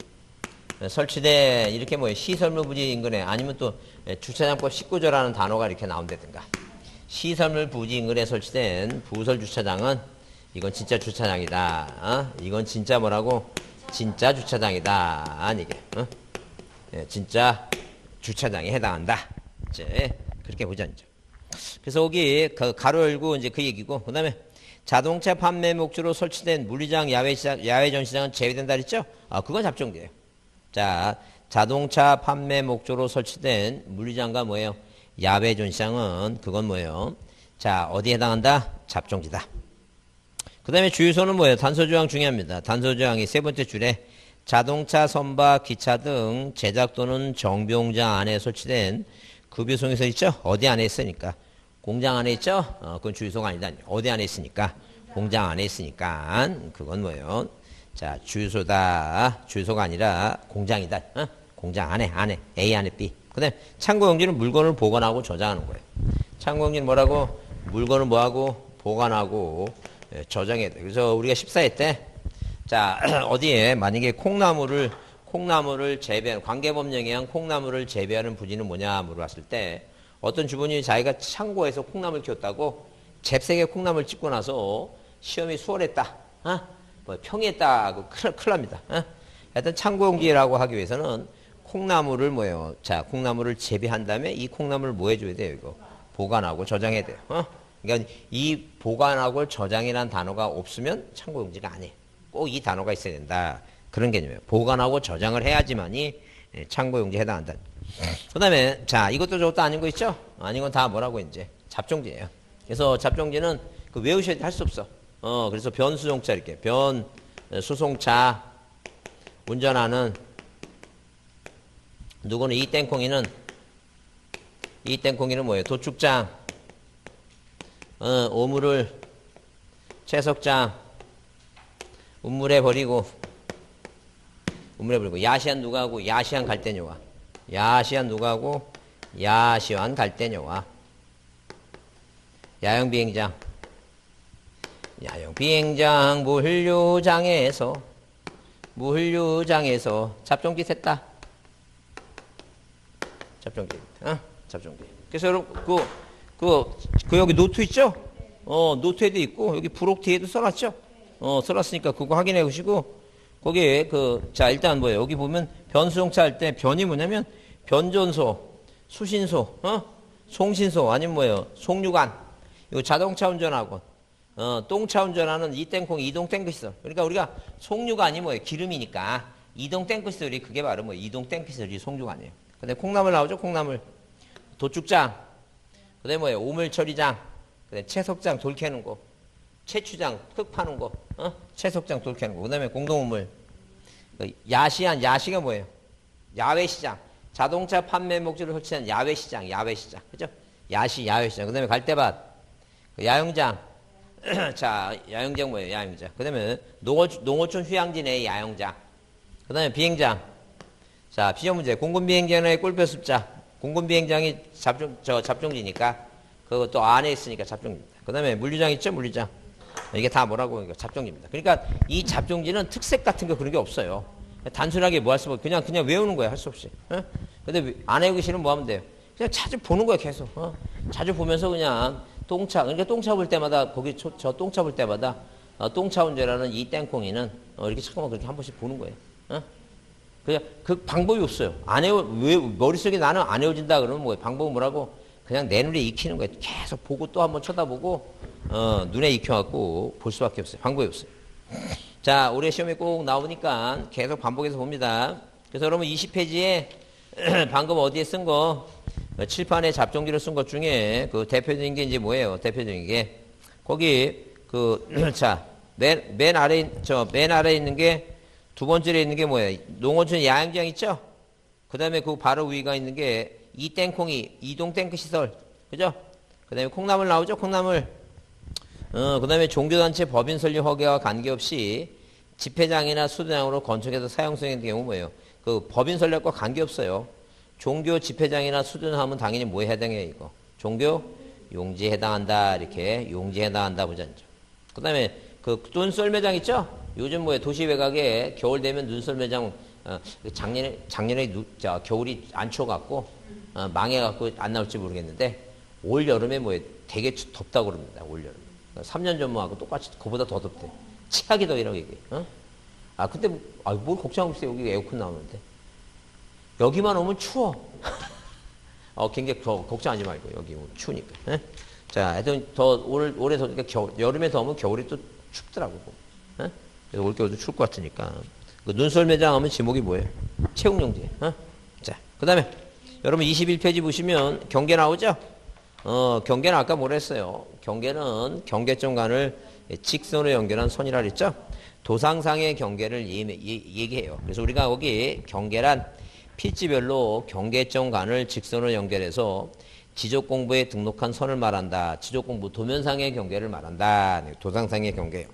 설치된 이렇게 뭐예요? 시설물 부지 인근에, 아니면 또 주차장법 19조라는 단어가 이렇게 나온다든가. 시설물 부지 인근에 설치된 부설 주차장은 이건 진짜 주차장이다. 이건 진짜 뭐라고? 진짜 주차장이다. 이게 진짜 주차장에 해당한다. 이제 그렇게 보자 이제. 그래서 여기 가로 열고 이제 그 얘기고, 그다음에 자동차 판매 목적으로 설치된 물리장 야외 전시장은 제외된다 그랬죠? 그건 잡종돼요. 자, 자동차 판매 목적으로 설치된 물리장과 뭐예요? 야외 전시장은 그건 뭐예요? 자, 어디에 해당한다? 잡종지다. 그 다음에 주유소는 뭐예요? 단서조항 중요합니다. 단서조항이 세 번째 줄에 자동차, 선박, 기차 등 제작 또는 정비공장 안에 설치된 급유송에서 있죠? 어디 안에 있으니까? 공장 안에 있죠? 그건 주유소가 아니다. 어디 안에 있으니까? 공장 안에 있으니까. 그건 뭐예요? 자, 주유소다. 주유소가 아니라 공장이다. 공장 안에. A 안에 B. 그 다음에 창고용지는 물건을 보관하고 저장하는 거예요. 창고용지는 뭐라고? 물건을 뭐하고? 보관하고 저장해야 돼. 그래서 우리가 14회 때, 자, 어디에 만약에 콩나물을 재배하는, 관계법령에 의한 콩나물을 재배하는 부지는 뭐냐 물어봤을 때, 어떤 주부님이 자기가 창고에서 콩나물 키웠다고 잽세게 콩나물 찍고 나서 시험이 수월했다. 뭐 평이했다. 큰일 납니다. 하여튼 창고용지라고 하기 위해서는 콩나물을 뭐예요? 자, 콩나물을 재배한 다음에 이 콩나물을 뭐 해줘야 돼요? 이거 보관하고 저장해야 돼요. 그러니까 이 보관하고 저장이라는 단어가 없으면 창고용지가 아니에요. 꼭 이 단어가 있어야 된다. 그런 개념이에요. 보관하고 저장을 해야지만이 창고용지에 해당한다. 그 다음에 자, 이것도 저것도 아닌 거 있죠? 아닌 건 다 뭐라고 이제 잡종지예요. 그래서 잡종지는 그 외우셔야 할 수 없어. 그래서 변수송차 이렇게 변수송차 운전하는 누구는 이 땡콩이는 뭐예요? 도축장, 오물을 채석장 우물에 버리고 야시안 누가 하고? 야시안 갈대녀와. 야시안 누가 하고? 야시안 갈대녀와. 야영비행장 무훈류장에서 잡종짓 했다. 잡종짓. 잡종기. 그래서 여러분, 여기 노트 있죠? 노트에도 있고, 여기 부록 뒤에도 써놨죠? 써놨으니까 그거 확인해 보시고, 거기에 자, 일단 뭐예요? 여기 보면 변수정차 할 때 변이 뭐냐면, 변전소, 수신소, 송신소, 아니면 뭐예요? 송유관. 이거 자동차 운전학원. 똥차 운전하는 이땡콩 이동 탱크시설. 그러니까 우리가 송유관이 뭐예요? 기름이니까. 이동 탱크시설이 그게 바로 뭐 이동 탱크시설이 송유관이에요. 근데 콩나물 나오죠? 콩나물. 도축장. 그 다음에 뭐예요? 오물처리장. 그 다음에 채석장 돌 캐는 거. 채추장 흙 파는 거. 채석장 돌 캐는 거. 그 다음에 공동우물. 야시가 뭐예요? 야외시장. 자동차 판매 목적으로 설치한 야외시장. 그죠? 야외시장. 그 다음에 갈대밭. 야영장. 자, 야영장 뭐예요? 야영장. 그 다음에 농어촌 휴양지 내의 야영장. 그 다음에 비행장. 자, 비전 문제. 공군비행장의 꿀뼈습자. 공군비행장이 잡종지니까 그것도 안에 있으니까 잡종지입니다. 그 다음에 물류장 있죠? 물류장. 이게 다 뭐라고 하니까 잡종지입니다. 그러니까 이 잡종지는 특색 같은 거 그런 게 없어요. 단순하게 뭐 할 수 없고 그냥 외우는 거야. 할 수 없이. 근데 안 외우기 싫으면 뭐 하면 돼요? 그냥 자주 보는 거야. 계속. 자주 보면서 그냥 똥차. 그러니까 똥차 볼 때마다 거기 저 똥차 볼 때마다 똥차 운전하는 이 땡콩이는 이렇게 잠깐만 그렇게 한 번씩 보는 거예요. 그냥 그 방법이 없어요. 왜 머릿속에 나는 안 외워진다 그러면 뭐예요? 방법은 뭐라고? 그냥 내 눈에 익히는 거예요. 계속 보고 또 한번 쳐다보고 눈에 익혀갖고 볼 수밖에 없어요. 방법이 없어요. 자, 올해 시험에 꼭 나오니까 계속 반복해서 봅니다. 그래서 여러분 20페이지에 방금 어디에 쓴 거 칠판에 잡종기를 쓴 것 중에 그 대표적인 게 이제 뭐예요? 대표적인 게 거기 자, 맨 아래에 있는 게 두 번째로 있는 게 뭐예요? 농어촌 야영장 있죠? 그 다음에 그 바로 위가 있는 게 이땡콩이 이동 탱크 시설. 그죠? 그 다음에 콩나물 나오죠? 콩나물. 그 다음에 종교단체 법인 설립 허가와 관계없이 집회장이나 수도장으로 건축해서 사용성에 있는 경우 뭐예요? 그 법인 설립과 관계없어요. 종교 집회장이나 수도장 하면 당연히 뭐에 해당해요, 이거? 종교 용지에 해당한다. 이렇게 용지에 해당한다 보자. 그 다음에 눈썰매장 있죠? 요즘 뭐예요? 도시 외곽에 겨울 되면 눈썰매장, 작년에 겨울이 안 추워갖고, 망해갖고 안 나올지 모르겠는데, 올 여름에 뭐예요? 되게 덥다고 그럽니다, 올 여름. 3년 전하고 똑같이 그보다 더 덥대. 치하기 더이라고 얘기해. 근데, 뭘 걱정하고 있어요? 여기 에어컨 나오는데. 여기만 오면 추워. 굉장히 걱정하지 말고, 여기 오면 추우니까. 자, 하여튼 올해 더우니까 여름에 더우면 겨울이 또 춥더라고. 그래서 올겨울도 추울 것 같으니까. 눈썰매장 하면 지목이 뭐예요? 채용용지. 자, 그 다음에 여러분 21페이지 보시면 경계 나오죠? 경계는 아까 뭐라 했어요? 경계는 경계점간을 직선으로 연결한 선이라 그랬죠? 도상상의 경계를 얘기해요. 그래서 우리가 거기 경계란 필지별로 경계점간을 직선으로 연결해서 지적공부에 등록한 선을 말한다. 지적공부 도면상의 경계를 말한다. 도상상의 경계요.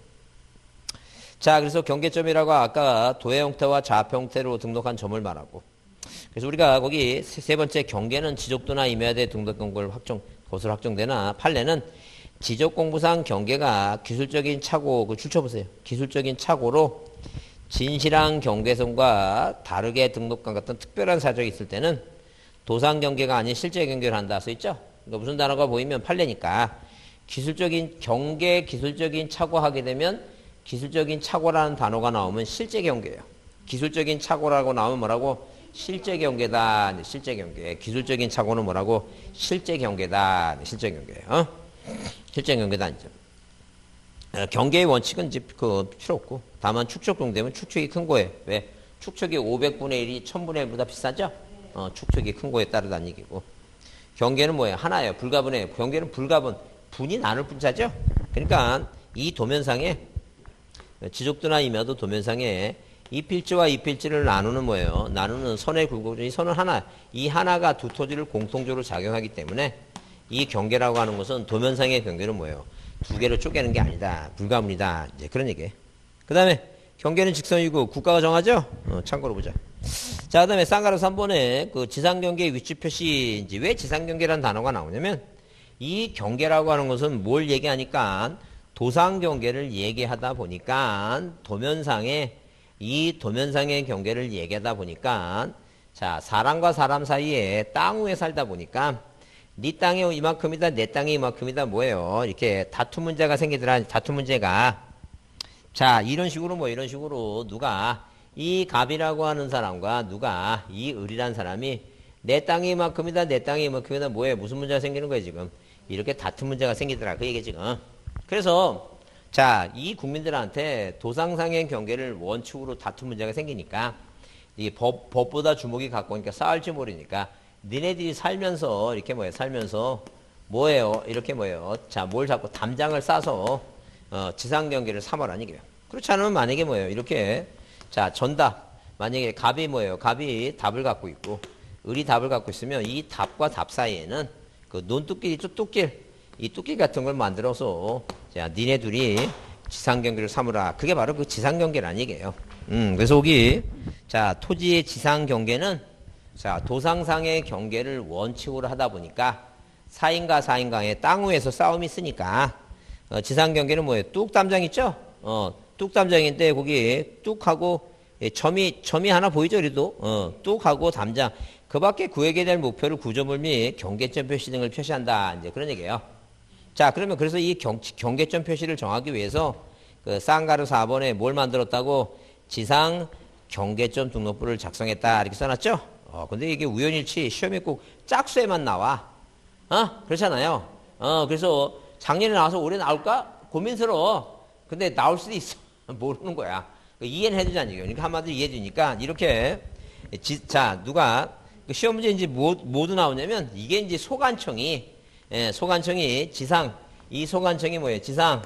자, 그래서 경계점이라고 아까 도해 형태와 좌표 형태로 등록한 점을 말하고. 그래서 우리가 거기 세 번째 경계는 지적도나 임야대 등록한 것으로 확정되나 판례는 지적공부상 경계가 기술적인 착오, 줄쳐보세요. 기술적인 착오로 진실한 경계선과 다르게 등록한 같은 특별한 사정이 있을 때는 도상 경계가 아닌 실제 경계를 한다 써있죠? 그러니까 무슨 단어가 보이면 판례니까 기술적인 착오하게 되면 기술적인 착오라는 단어가 나오면 실제 경계예요. 기술적인 착오라고 나오면 뭐라고? 실제 경계다. 실제 경계. 기술적인 착오는 뭐라고? 실제 경계다. 실제 경계예요. 실제 경계다. 경계의 원칙은 이제 필요 없고 다만 축척 정도면 축척이 큰 거예요. 왜? 축척이 500분의 1이 1000분의 1보다 비싸죠? 축척이 큰 거에 따르다는 얘기고. 경계는 뭐예요? 하나예요. 불가분해요. 경계는 불가분. 분이 나눌 분자죠? 그러니까 이 도면상에 지적도나 임야도 도면상에 이 필지와 이 필지를 나누는 뭐예요? 나누는 선의 굴곡. 이 선은 하나. 이 하나가 두 토지를 공통적으로 작용하기 때문에 이 경계라고 하는 것은 도면상의 경계는 뭐예요? 두 개로 쪼개는 게 아니다. 불가분이다. 이제 그런 얘기예요. 그 다음에 경계는 직선이고 국가가 정하죠? 참고로 보자. 자, 그 다음에 쌍가루 3번에 그 지상경계 위치 표시인지 왜 지상경계라는 단어가 나오냐면 이 경계라고 하는 것은 뭘 얘기하니까 도상경계를 얘기하다 보니까 이 도면상의 경계를 얘기하다 보니까 자, 사람과 사람 사이에 땅 위에 살다 보니까 네 땅이 이만큼이다, 내 땅이 이만큼이다, 뭐예요? 이렇게 다툼 문제가 생기더라, 다툼 문제가. 자, 이런 식으로 이런 식으로 누가 이 갑이라고 하는 사람과 누가 이 을이라는 사람이 내 땅이 이만큼이다, 내 땅이 이만큼이다, 뭐예요? 무슨 문제가 생기는 거예요, 지금? 이렇게 다툼 문제가 생기더라, 그 얘기 지금. 그래서, 자, 이 국민들한테 도상상의 경계를 원칙으로 다툼 문제가 생기니까, 이 법보다 주먹이 가까우니까 싸울지 모르니까, 니네들이 살면서, 이렇게 살면서, 뭐예요? 이렇게 자, 뭘 자꾸 담장을 싸서, 지상경계를 삼아라는 얘기예요. 그렇지 않으면 만약에 이렇게, 자, 전답. 만약에 갑이 갑이 답을 갖고 있고, 을이 답을 갖고 있으면 이 답과 답 사이에는 그 논두끼리 뚜길, 이 뚜길 같은 걸 만들어서, 자, 니네 둘이 지상경계를 삼으라. 그게 바로 그 지상경계라는 얘기예요. 그래서 여기, 자, 토지의 지상경계는, 자, 도상상의 경계를 원칙으로 하다 보니까, 4인과 4인 간의 땅 위에서 싸움이 있으니까, 지상경계는 뚝담장 있죠? 뚝담장인데, 거기 뚝하고, 점이 하나 보이죠, 그래도? 뚝하고 담장. 그 밖에 구획에 대한 목표를 구조물 및 경계점 표시 등을 표시한다. 이제 그런 얘기예요. 자, 그러면 그래서 이 경계점 표시를 정하기 위해서 그 쌍가루 4번에 뭘 만들었다고? 지상 경계점 등록부를 작성했다. 이렇게 써놨죠? 근데 이게 우연일치 시험에 꼭 짝수에만 나와. 그렇잖아요. 그래서 작년에 나와서 올해 나올까? 고민스러워. 근데 나올 수도 있어. 모르는 거야. 이해는 해주자는 얘기예요. 그러니까 한마디로 이해해주니까 이렇게 자, 누가 시험 문제 이제 모두 나오냐면 이게 이제 소관청이 지상, 이 소관청이 뭐예요? 지상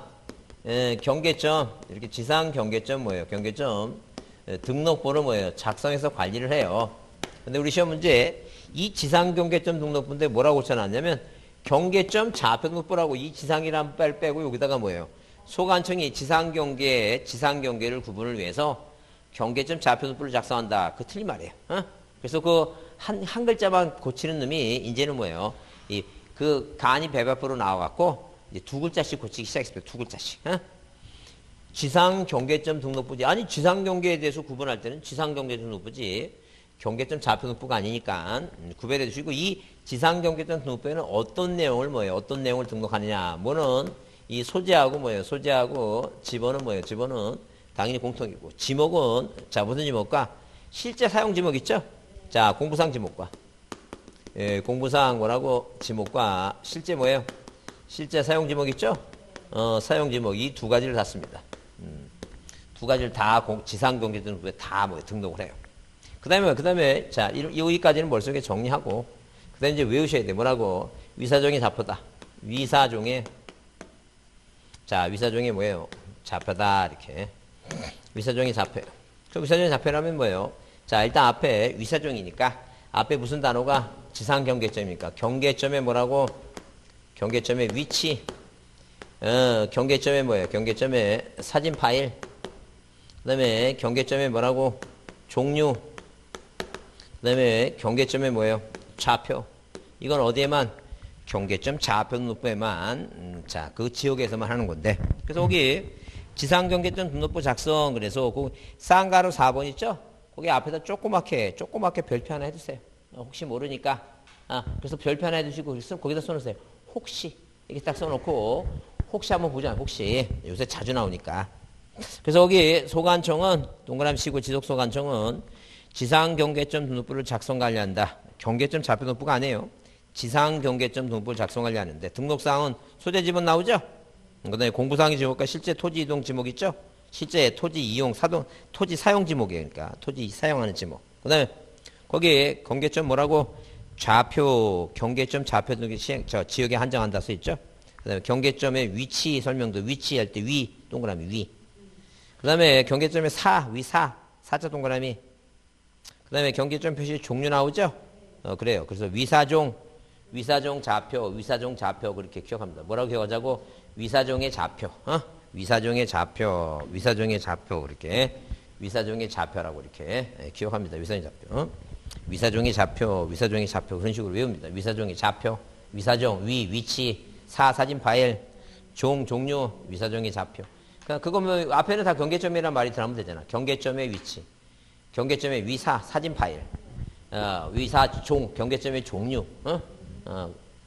경계점, 이렇게 지상 경계점 경계점 등록부를 작성해서 관리를 해요. 근데 우리 시험 문제 이 지상 경계점 등록부인데 뭐라고 써놨냐면 경계점 좌표 등록부라고, 이 지상이란 빨 빼고 여기다가 소관청이 지상 경계를 구분을 위해서 경계점 좌표 등록부를 작성한다. 그 틀린 말이에요. 그래서 그 한 글자만 고치는 놈이 이제는 그 간이 배 앞으로 나와갖고 이제 두 글자씩 고치기 시작했습니다. 두 글자씩. 지상 경계점 등록부지. 아니, 지상 경계에 대해서 구분할 때는 지상 경계 등록부지. 경계점 좌표 등록부가 아니니까 구별해 주시고, 이 지상 경계점 등록부에는 어떤 내용을 어떤 내용을 등록하느냐. 뭐는 이 소재하고 지번은 지번은 당연히 공통이고, 지목은 자, 무슨 지목과 실제 사용 지목 있죠? 자, 공부상 지목과 공부상 지목과 실제 실제 사용 지목 있죠? 사용 지목, 이 두 가지를 다 씁니다. 두 가지를 다 지상 경계 등록부에 다 등록을 해요. 그 다음에 자, 여기까지는 머릿속에 정리하고, 그 다음에 이제 외우셔야 돼. 뭐라고? 위사종의 좌표다. 위사종의 좌표다. 이렇게. 위사종의 좌표예요. 그 위사종의 좌표라면 자, 일단 앞에 위사종이니까 앞에 무슨 단어가 지상 경계점이니까 경계점에 경계점의 위치, 경계점에 경계점의 사진 파일, 그 다음에 경계점에 종류, 그 다음에 경계점에 좌표. 이건 어디에만? 경계점 좌표 등록부에만, 자, 그 지역에서만 하는 건데. 그래서 여기 지상 경계점 등록부 작성, 그래서 그 쌍가루 4번 있죠? 거기 앞에다 조그맣게 별표 하나 해주세요. 혹시 모르니까. 그래서 별표 하나 해주시고, 거기다 써놓으세요. 혹시. 이렇게 딱 써놓고, 혹시 한번 보자. 혹시. 요새 자주 나오니까. 그래서 여기 소관청은, 동그라미 치고 지속소관청은 지상 경계점 등록부를 작성 관리한다. 경계점 좌표 등록부가 아니에요. 지상 경계점 등록부를 작성 관리하는데, 등록사항은 소재 지번 나오죠? 그 다음에 공부사항의 지목과 실제 토지 이동 지목 있죠? 실제 토지 이용, 토지 사용 지목이에요. 그러니까 토지 사용하는 지목. 그 다음에 거기에 경계점 좌표, 경계점 좌표 등록이 지역에 한정한다 써 있죠? 그 다음에 경계점의 위치 설명도, 위치할 때 동그라미 위. 그 다음에 경계점의 사자 동그라미. 그 다음에 경계점 표시 종류 나오죠? 그래요. 그래서 위사종 좌표 그렇게 기억합니다. 뭐라고 기억하자고? 위사종의 좌표. 위사종의 좌표 그렇게. 위사종의 좌표라고 이렇게 기억합니다. 위사종의 좌표. 위사종의 좌표 그런 식으로 외웁니다. 위사종의 좌표, 위사종, 위치, 사진 파일, 종류, 위사종의 좌표. 그러니까 그거 앞에는 다 경계점이라는 말이 들어가면 되잖아. 경계점의 위치, 경계점의 사진 파일, 경계점의 종류,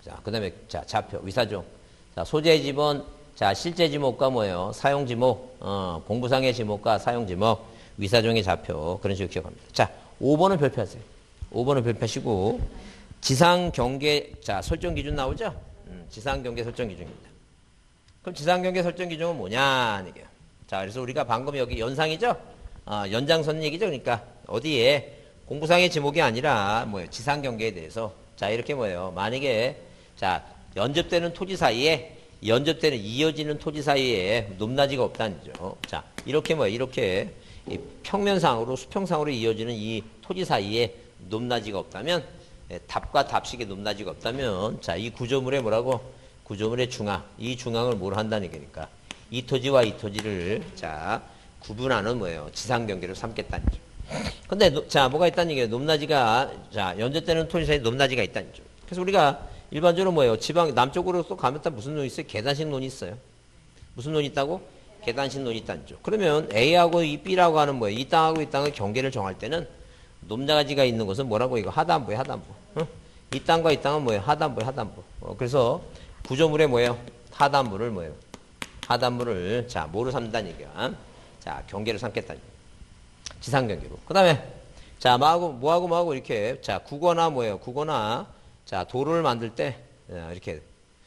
자, 그 다음에, 자, 좌표, 위사종. 자, 소재 지번, 자, 실제 지목과 뭐예요? 사용 지목, 공부상의 지목과 사용 지목, 위사종의 좌표. 그런 식으로 기억합니다. 자, 5번은 별표하세요. 5번은 별표하시고, 지상 경계, 자, 설정 기준 나오죠? 지상 경계 설정 기준입니다. 그럼 지상 경계 설정 기준은 뭐냐, 이게요. 자, 그래서 우리가 방금 여기 연상이죠? 연장선 얘기죠? 그러니까, 어디에 공부상의 지목이 아니라, 뭐예요? 지상 경계에 대해서. 자, 이렇게 뭐예요? 만약에, 자, 연접되는 토지 사이에, 연접되는 이어지는 토지 사이에 높낮이가 없다는 거죠. 자, 이렇게 뭐예요? 이렇게 이 평면상으로, 수평상으로 이어지는 이 토지 사이에 높낮이가 없다면, 답과 답식의 높낮이가 없다면, 자, 이 구조물의 뭐라고? 구조물의 중앙. 이 중앙을 뭘 한다는 얘기니까. 이 토지와 이 토지를, 자, 구분하는 뭐예요? 지상 경계로 삼겠다는 거죠. 근데, 자, 뭐가 있다는 얘기예요? 높낮이가, 자, 연접되는 토지 사이에 높낮이가 있다는 거죠. 그래서 우리가 일반적으로 뭐예요? 지방, 남쪽으로 또 가면 또 무슨 논이 있어요? 계단식 논이 있어요. 무슨 논이 있다고? 계단식 논이 있다는 거죠. 그러면 A하고 이 B라고 하는 뭐예요? 이 땅하고 이 땅의 경계를 정할 때는 높낮이가 있는 것은 뭐라고? 이거 하단부에 하단부. 이 땅과 이 땅은 뭐예요? 하단부에 하단부. 그래서 구조물의 뭐예요? 하단부를 뭐예요? 하단부를, 자, 뭐로 삼다는 얘기야? 자, 경계로 삼겠다는 얘기야. 지상 경계로. 그 다음에, 자, 뭐하고 이렇게, 자, 국어나 뭐예요? 국어나, 자, 도로를 만들 때, 이렇게,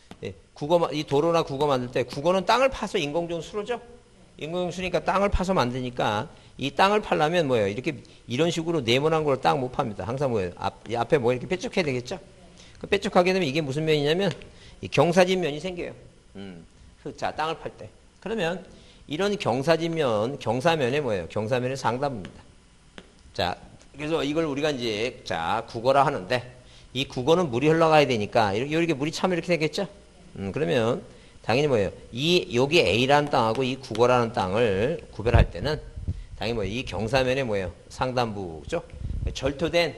이 도로나 국어 만들 때, 국어는 땅을 파서 인공적으로 수로죠? 인공적으로 수니까 땅을 파서 만드니까, 이 땅을 팔려면 뭐예요? 이렇게, 이런 식으로 네모난 걸 땅 못 팝니다. 항상 뭐예요? 앞에 뭐 이렇게 뾰족해야 되겠죠? 그 뾰족하게 되면 이게 무슨 면이냐면, 이 경사진 면이 생겨요. 자, 땅을 팔 때. 그러면, 이런 경사면에 뭐예요? 경사면의 상단부입니다. 자, 그래서 이걸 우리가 이제, 자, 국어라 하는데, 이 국어는 물이 흘러가야 되니까, 이렇게 물이 차면 이렇게 되겠죠? 그러면, 당연히 뭐예요? 여기 A라는 땅하고 이 국어라는 땅을 구별할 때는, 당연히 뭐예요? 이 경사면에 뭐예요? 상단부죠? 절토된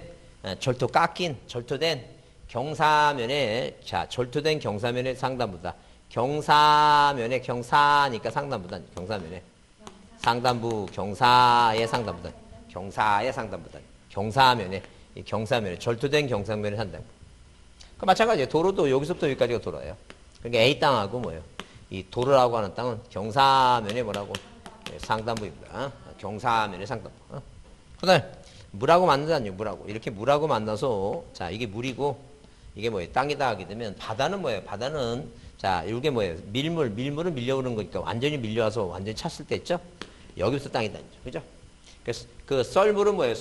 경사면에, 자, 절토된 경사면의 상단부다. 경사니까 상단부다. 경사면에. 상단부, 경사의 상단부다. 경사면에, 절토된 경사면의 상단부. 그 마찬가지예요. 도로도 여기서부터 여기까지가 도로예요. 그러니까 A 땅하고 뭐예요? 이 도로라고 하는 땅은 경사면에 뭐라고? 상단부입니다. 경사면의 상단부. 그 다음에, 물하고 만든다는 물하고. 이렇게 물하고 만나서, 자, 이게 물이고, 이게 뭐예요? 땅이다 하게 되면, 바다는 뭐예요? 바다는, 자, 이게 뭐예요? 밀물은 밀려오는 거니까 완전히 밀려와서 완전히 찼을 때 있죠? 여기부터 땅이다. 그죠? 그래서 그 썰물은 뭐예요?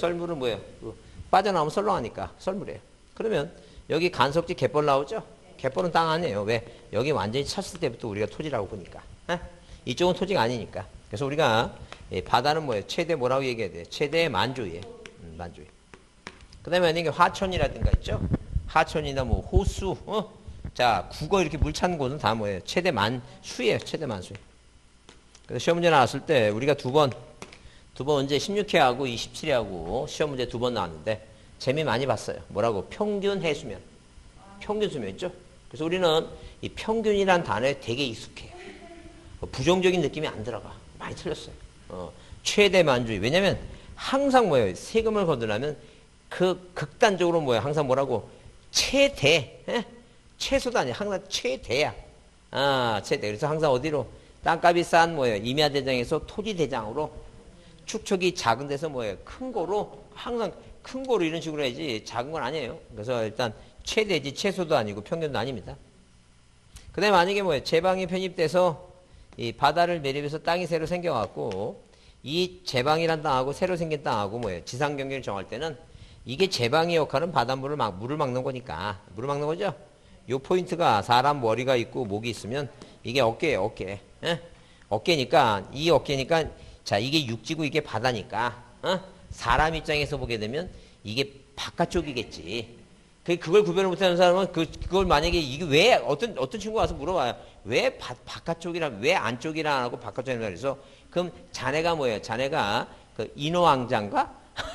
빠져나오면 썰렁하니까 썰물이에요. 그러면 여기 간석지 갯벌 나오죠? 갯벌은 땅 아니에요. 왜? 여기 완전히 찼을 때부터 우리가 토지라고 보니까. 이쪽은 토지가 아니니까. 그래서 우리가 바다는 뭐예요? 최대 뭐라고 얘기해야 돼? 최대 만조위에. 만조위. 그 다음에 만약에 하천이라든가 있죠? 하천이나 뭐 호수, 자, 국어 이렇게 물 찬 곳은 다 뭐예요? 최대 만수예요. 최대 만수. 그래서 시험 문제 나왔을 때 우리가 두 번 언제 16회하고 27회하고 시험 문제 두 번 나왔는데 재미 많이 봤어요. 뭐라고? 평균 해수면. 평균 수면 있죠? 그래서 우리는 이 평균이란 단어에 되게 익숙해요. 부정적인 느낌이 안 들어가. 많이 틀렸어요. 최대 만주의. 왜냐면 항상 뭐예요? 세금을 거두려면 그 극단적으로 뭐예요? 항상 뭐라고? 최대. 최소도 아니야. 항상 최대야. 최대. 그래서 항상 어디로? 땅값이 싼 뭐예요? 임야대장에서 토지대장으로 축척이 작은 데서 뭐예요? 큰 거로 항상 큰 거로 이런 식으로 해야지 작은 건 아니에요. 그래서 일단 최대지 최소도 아니고 평균도 아닙니다. 그 다음에 만약에 뭐예요? 제방이 편입돼서 이 바다를 매립해서 땅이 새로 생겨갖고 이 제방이란 땅하고 새로 생긴 땅하고 뭐예요? 지상 경계를 정할 때는 이게 제방의 역할은 바닷물을 물을 막는 거니까 물을 막는 거죠? 요 포인트가 사람 머리가 있고 목이 있으면 이게 어깨예요, 어깨. 어깨니까 이 어깨니까 자 이게 육지고 이게 바다니까 사람 입장에서 보게 되면 이게 바깥쪽이겠지. 그걸 구별을 못하는 사람은 그걸 만약에 이게 왜 어떤 친구가 와서 물어봐요. 왜 바깥쪽이라 왜 안쪽이라 안 하고 바깥쪽이라 그래서 그럼 자네가 뭐예요? 자네가 그 인어왕자인가?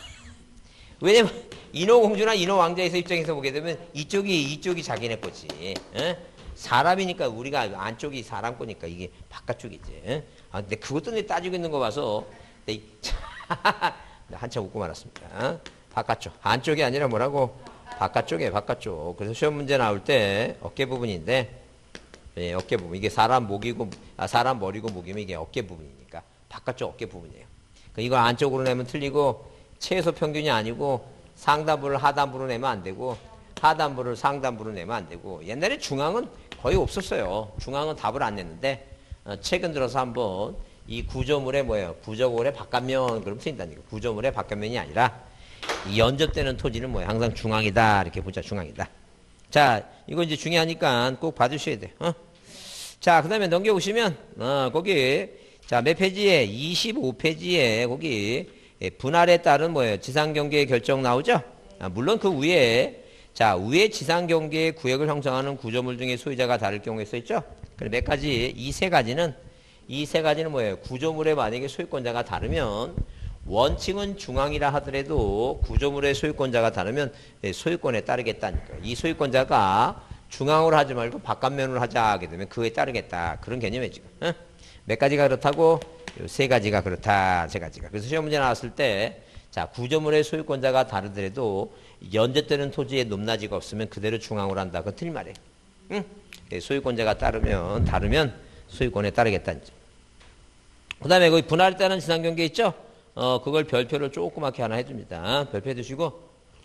왜냐면 인어공주나 인어왕자에서 입장에서 보게 되면 이쪽이 자기네 거지. 사람이니까 우리가 안쪽이 사람 거니까 이게 바깥쪽이지. 근데 그것도 내 따지고 있는 거 봐서 한참 웃고 말았습니다. 바깥쪽 안쪽이 아니라 뭐라고? 바깥쪽에 바깥쪽. 그래서 시험 문제 나올 때 어깨 부분인데, 예, 어깨 부분. 이게 사람 목이고, 사람 머리고 목이면 이게 어깨 부분이니까 바깥쪽 어깨 부분이에요. 이거 안쪽으로 내면 틀리고, 최소 평균이 아니고 상단부를 하단부로 내면 안 되고, 하단부를 상단부로 내면 안 되고. 옛날에 중앙은 거의 없었어요. 중앙은 답을 안 냈는데, 최근 들어서 한번 이 구조물의 뭐예요? 부적월의 바깥면 그럼 쓰인다니까. 구조물의 바깥면이 아니라 이 연접되는 토지는 뭐예요? 항상 중앙이다. 이렇게 보자. 중앙이다. 자, 이거 이제 중요하니까 꼭 봐주셔야 돼요. 자, 그 다음에 넘겨보시면, 거기, 자, 몇 페이지에? 25페이지에 거기, 분할에 따른 뭐예요? 지상경계의 결정 나오죠? 물론 그 위에, 자, 위에 지상경계의 구역을 형성하는 구조물 중에 소유자가 다를 경우에 써있죠? 그래, 몇 가지, 이 세 가지는 뭐예요? 구조물에 만약에 소유권자가 다르면, 원칙은 중앙이라 하더라도 구조물의 소유권자가 다르면 소유권에 따르겠다니까. 이 소유권자가 중앙으로 하지 말고 바깥면으로 하자 하게 되면 그에 따르겠다. 그런 개념이에요, 지금. 몇 가지가 그렇다고? 세 가지가 그렇다. 세 가지가. 그래서 시험 문제 나왔을 때, 자, 구조물의 소유권자가 다르더라도 연접되는 토지에 높낮이가 없으면 그대로 중앙으로 한다. 그건 틀린 말이에요. 응? 소유권자가 다르면 소유권에 따르겠다는 점. 그 다음에 거기 분할에 따른 지상경계 있죠? 그걸 별표를 조그맣게 하나 해줍니다. 별표 해두시고.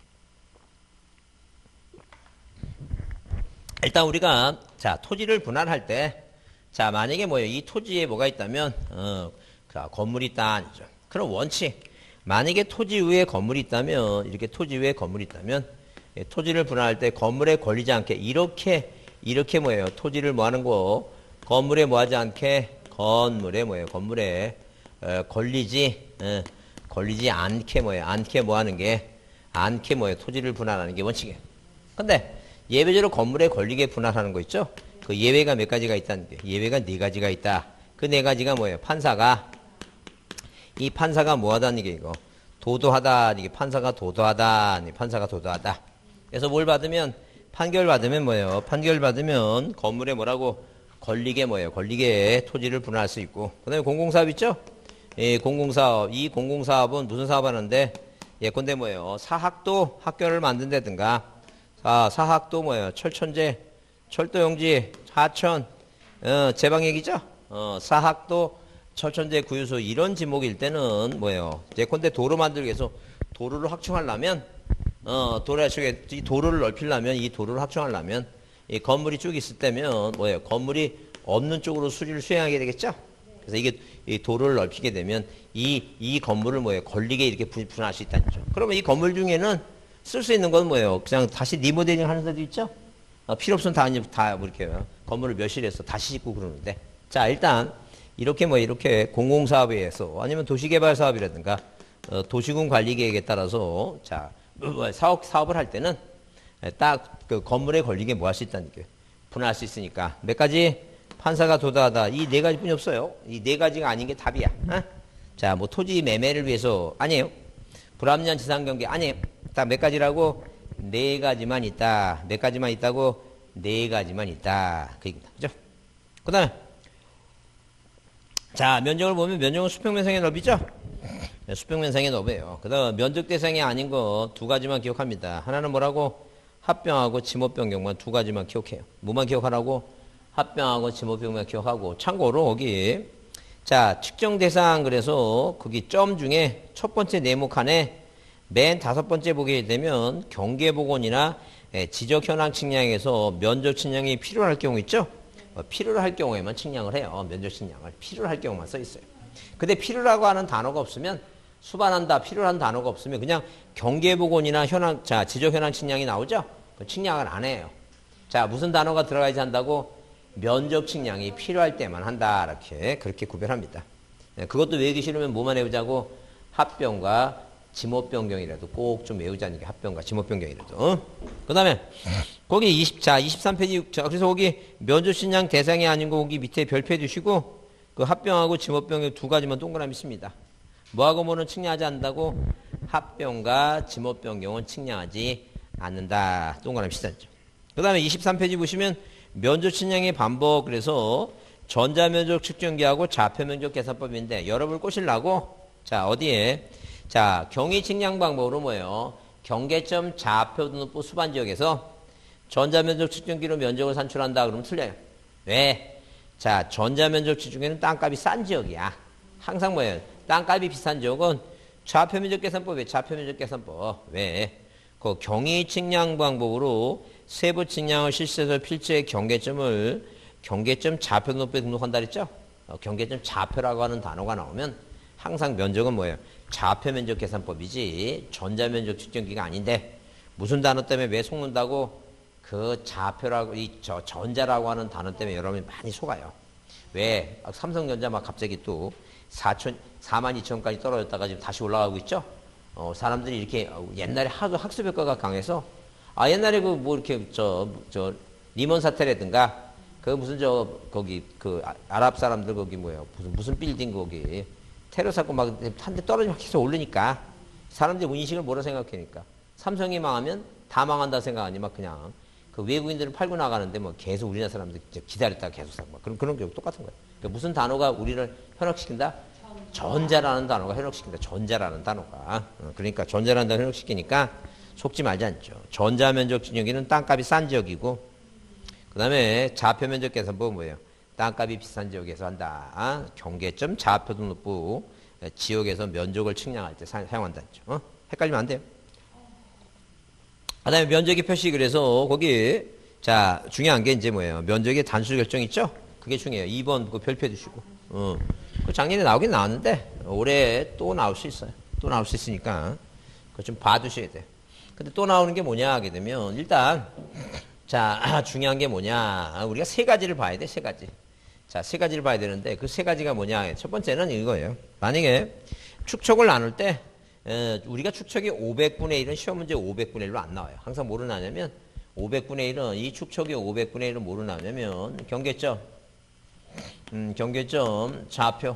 일단 우리가, 자, 토지를 분할할 때, 자, 만약에 뭐예요? 이 토지에 뭐가 있다면, 자, 건물이 있다. 아니죠. 그럼 원칙. 만약에 토지 위에 건물이 있다면, 이렇게 토지 위에 건물이 있다면, 토지를 분할할 때 건물에 걸리지 않게, 이렇게 뭐예요? 토지를 뭐 하는 거, 건물에 뭐 하지 않게, 건물에 뭐예요? 건물에, 걸리지 않게 뭐예요? 않게 뭐 하는 게, 않게 뭐예요? 토지를 분할하는 게 원칙이에요. 근데, 예외적으로 건물에 걸리게 분할하는 거 있죠? 그 예외가 몇 가지가 있다는 게, 예외가 네 가지가 있다. 그 네 가지가 뭐예요? 이 판사가 뭐 하다는 게 이거, 도도하다. 이게 판사가 도도하다. 판사가 도도하다. 그래서 뭘 받으면, 판결 받으면 뭐예요? 판결 받으면 건물에 뭐라고, 걸리게 뭐예요? 걸리게 토지를 분할할 수 있고. 그 다음에 공공사업 있죠? 이 공공사업은 무슨 사업 하는데, 예컨대 뭐예요? 사학도 학교를 만든다든가, 사학도 뭐예요? 철천제, 철도용지, 하천, 제방얘기죠? 사학도, 철천제, 구유소, 이런 지목일 때는 뭐예요? 예컨대 도로 만들기 위해서 도로를 확충하려면, 이 도로를 넓히려면, 이 도로를 확충하려면, 이 건물이 쭉 있을 때면 뭐예요? 건물이 없는 쪽으로 수리를 수행하게 되겠죠? 그래서 이게 이 도로를 넓히게 되면 이 건물을 뭐예요? 걸리게 이렇게 분할할 수 있다는 거죠. 그러면 이 건물 중에는 쓸 수 있는 건 뭐예요? 그냥 다시 리모델링 하는 데도 있죠? 필요 없으면 다 이렇게 건물을 멸실해서 다시 짓고 그러는데. 자, 일단 이렇게 이렇게 공공사업에 의해서 아니면 도시개발사업이라든가 도시군 관리계획에 따라서 자, 사업을 할 때는 딱 그 건물에 걸리게 뭐 할 수 있다는 게 분할할 수 있으니까. 몇 가지? 판사가 도도하다. 이 네 가지뿐이 없어요. 이 네 가지가 아닌 게 답이야. 자, 뭐 토지 매매를 위해서 아니에요. 불합리한 지상경계 아니에요. 딱 몇 가지라고? 네 가지만 있다. 몇 가지만 있다고? 네 가지만 있다. 그 얘기다. 그죠? 그 다음에 자, 면적을 보면 면적은 수평면상의 넓이죠? 수평면상의 넓이에요. 그 다음 면적 대상이 아닌 거 두 가지만 기억합니다. 하나는 뭐라고? 합병하고 지모변경만 두 가지만 기억해요. 뭐만 기억하라고? 합병하고 지모변경만 기억하고. 참고로 거기 자, 측정 대상 그래서 거기 점 중에 첫 번째 네모 칸에 맨 다섯 번째 보게 되면 경계복원이나 지적 현황 측량에서 면적 측량이 필요할 경우 있죠? 필요로 할 경우에만 측량을 해요. 면적 측량을 필요로 할 경우만 써 있어요. 근데 필요라고 하는 단어가 없으면 수반한다, 필요한 단어가 없으면 그냥 경계복원이나 현황, 자, 지적 현황 측량이 나오죠? 그 측량을 안 해요. 자, 무슨 단어가 들어가야지 한다고? 면적 측량이 필요할 때만 한다. 이렇게 그렇게 구별합니다. 그것도 외우기 싫으면 뭐만 외우자고? 합병과 지모변경이라도 꼭 좀 외우자는 게 합병과 지모변경이라도. 그 다음에 거기 23페이지. 자, 그래서 거기 면적 측량 대상이 아닌 거 거기 밑에 별표해 두시고 그 합병하고 지모변경 두 가지만 동그라미 씁니다. 뭐하고 뭐는 측량하지 않는다고? 합병과 지모변경은 측량하지 않는다. 동그라미 시작죠. 그 다음에 23페이지 보시면 면적 측량의 반복. 그래서 전자면적 측정기하고 좌표면적 계산법인데 여러분을 꼬시려고 자, 어디에? 자, 경위 측량 방법으로 뭐예요? 경계점 좌표 등록부 수반 지역에서 전자면적 측정기로 면적을 산출한다. 그러면 틀려요. 왜? 자, 전자면적 측정기는 땅값이 싼 지역이야. 항상 뭐예요? 땅값이 비싼 지역은 좌표면적 계산법. 왜? 좌표면적 계산법. 왜? 그 경위 측량 방법으로 세부 측량을 실시해서 필지의 경계점 좌표 등록부에 등록한다 그랬죠? 경계점 좌표라고 하는 단어가 나오면 항상 면적은 뭐예요? 좌표면적 계산법이지 전자면적 측정기가 아닌데 무슨 단어 때문에 왜 속는다고? 그 좌표라고 전자라고 하는 단어 때문에 여러분이 많이 속아요. 왜? 삼성전자 막 갑자기 또 42,000까지 떨어졌다가 지금 다시 올라가고 있죠? 사람들이 이렇게 옛날에 하도 학습 효과가 강해서 옛날에 그 뭐 이렇게 리먼 사태라든가 그 무슨 거기 그 아랍 사람들 거기 뭐예요? 무슨 빌딩 거기 테러 사건 막 한 대 떨어지면 계속 오르니까 사람들이 인식을 뭐라 생각하니까 삼성이 망하면 다 망한다 생각하니 막 그냥 그 외국인들은 팔고 나가는데 뭐 계속 우리나라 사람들 기다렸다가 계속 사고 막 그런 게 똑같은 거예요. 그러니까 무슨 단어가 우리를 현혹시킨다? 전자라는 단어가 현혹시킨다. 전자라는 단어가. 그러니까 전자라는 단어 현혹시키니까 속지 말지 않죠. 전자면적 측정기는 땅값이 싼 지역이고 그 다음에 좌표면적 계산법은 뭐예요? 땅값이 비싼 지역에서 한다. 경계점 좌표 등록부 지역에서 면적을 측량할 때 사용한다. 헷갈리면 안 돼요. 그 다음에 면적의 표시 그래서 거기 자 중요한 게 이제 뭐예요? 면적의 단수 결정 있죠? 그게 중요해요. 2번 그 별표 해두시고. 그 작년에 나오긴 나왔는데 올해 또 나올 수 있어요. 또 나올 수 있으니까 그거 좀 봐두셔야 돼요. 근데 또 나오는 게 뭐냐 하게 되면 일단 자 중요한 게 뭐냐 우리가 세 가지를 봐야 돼. 세 가지. 자, 세 가지를 봐야 되는데 그 세 가지가 뭐냐. 첫 번째는 이거예요. 만약에 축척을 나눌 때 우리가 축척이 500분의 1은 시험 문제 500분의 1로 안 나와요. 항상 뭐로 나냐면 500분의 1은 이 축척이 500분의 1은 뭐로 나냐면 경계점 경계점 좌표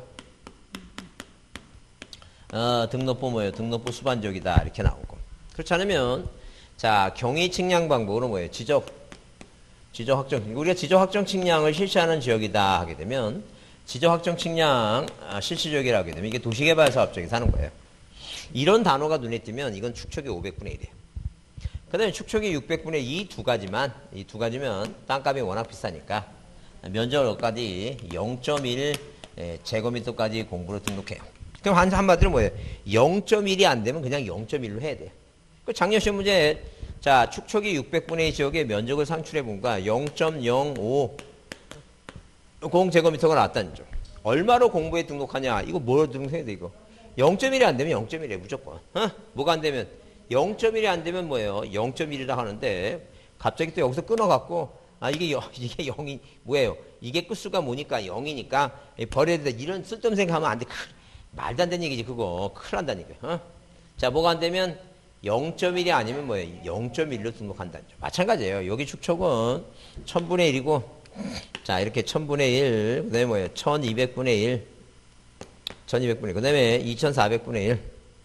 등록부 뭐예요? 등록부 수반지역이다 이렇게 나오고 그렇지 않으면 자 경위 측량 방법으로 뭐예요? 지적 확정 우리가 지적 확정 측량을 실시하는 지역이다 하게 되면 지적 확정 측량 실시 지역이라 하게 되면 이게 도시개발사업청에서 하는 거예요. 이런 단어가 눈에 띄면 이건 축척이 500분의 1이에요. 그 다음에 축척이 600분의 2 두 가지면 땅값이 워낙 비싸니까 면적까지 0.1 제곱미터까지 공부로 등록해요. 그럼 한마디로 뭐예요? 0.1이 안 되면 그냥 0.1로 해야 돼요. 그 작년 시험 문제 자 축척이 600분의 2 지역의 면적을 상출해 본가 0.05 공제곱미터가 나왔다는 점. 얼마로 공부에 등록하냐? 이거 뭐로 등록해야 돼 이거? 0.1이 안 되면 0.1이에요 무조건. 뭐가 안 되면 0.1이 안 되면 뭐예요? 0.1이라 하는데 갑자기 또 여기서 끊어갖고 이게 0이 뭐예요? 이게 끝수가 뭐니까 0이니까 버려야 된다. 이런 쓸데없는 생각하면 안 돼. 말도 안 되는 얘기지 그거. 큰일 난다는 얘기야. 자 뭐가 안 되면 0.1이 아니면 뭐예요? 0.1로 등록한다는 점. 마찬가지예요. 여기 축척은 1000분의 1이고 자 이렇게 1000분의 1 그 다음에 뭐예요? 1200분의 1 1200분의 1 그 다음에 2400분의 1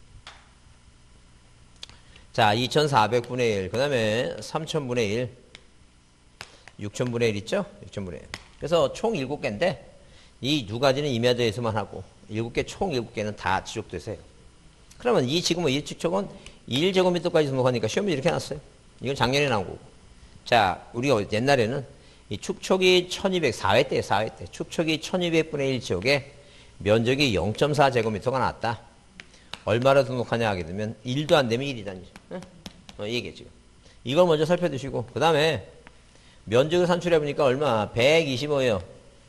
자 2400분의 1 그 다음에 3000분의 1 6000분의 1 있죠? 6000분의 1 그래서 총 7개인데 이 두 가지는 임야도에서만 하고 7개 총 7개는 다 지적돼서 해요. 그러면 이 지금 이 축척은 1제곱미터까지 등록하니까 시험이 이렇게 해놨어요. 이건 작년에 나온 거고. 자, 우리가 옛날에는 이 축척이 1200, 4회 때예요, 4회 때. 축척이 1200분의 1 지역에 면적이 0.4제곱미터가 나왔다. 얼마로 등록하냐 하게 되면 1도 안 되면 1이다. 이게 지금. 이걸 먼저 살펴두시고, 그 다음에 면적을 산출해보니까 얼마? 125예요.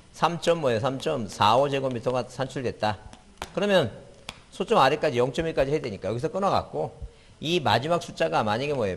3.45제곱미터가 산출됐다. 그러면 소점 아래까지 0.1까지 해야 되니까 여기서 끊어갖고 이 마지막 숫자가 만약에 뭐예요?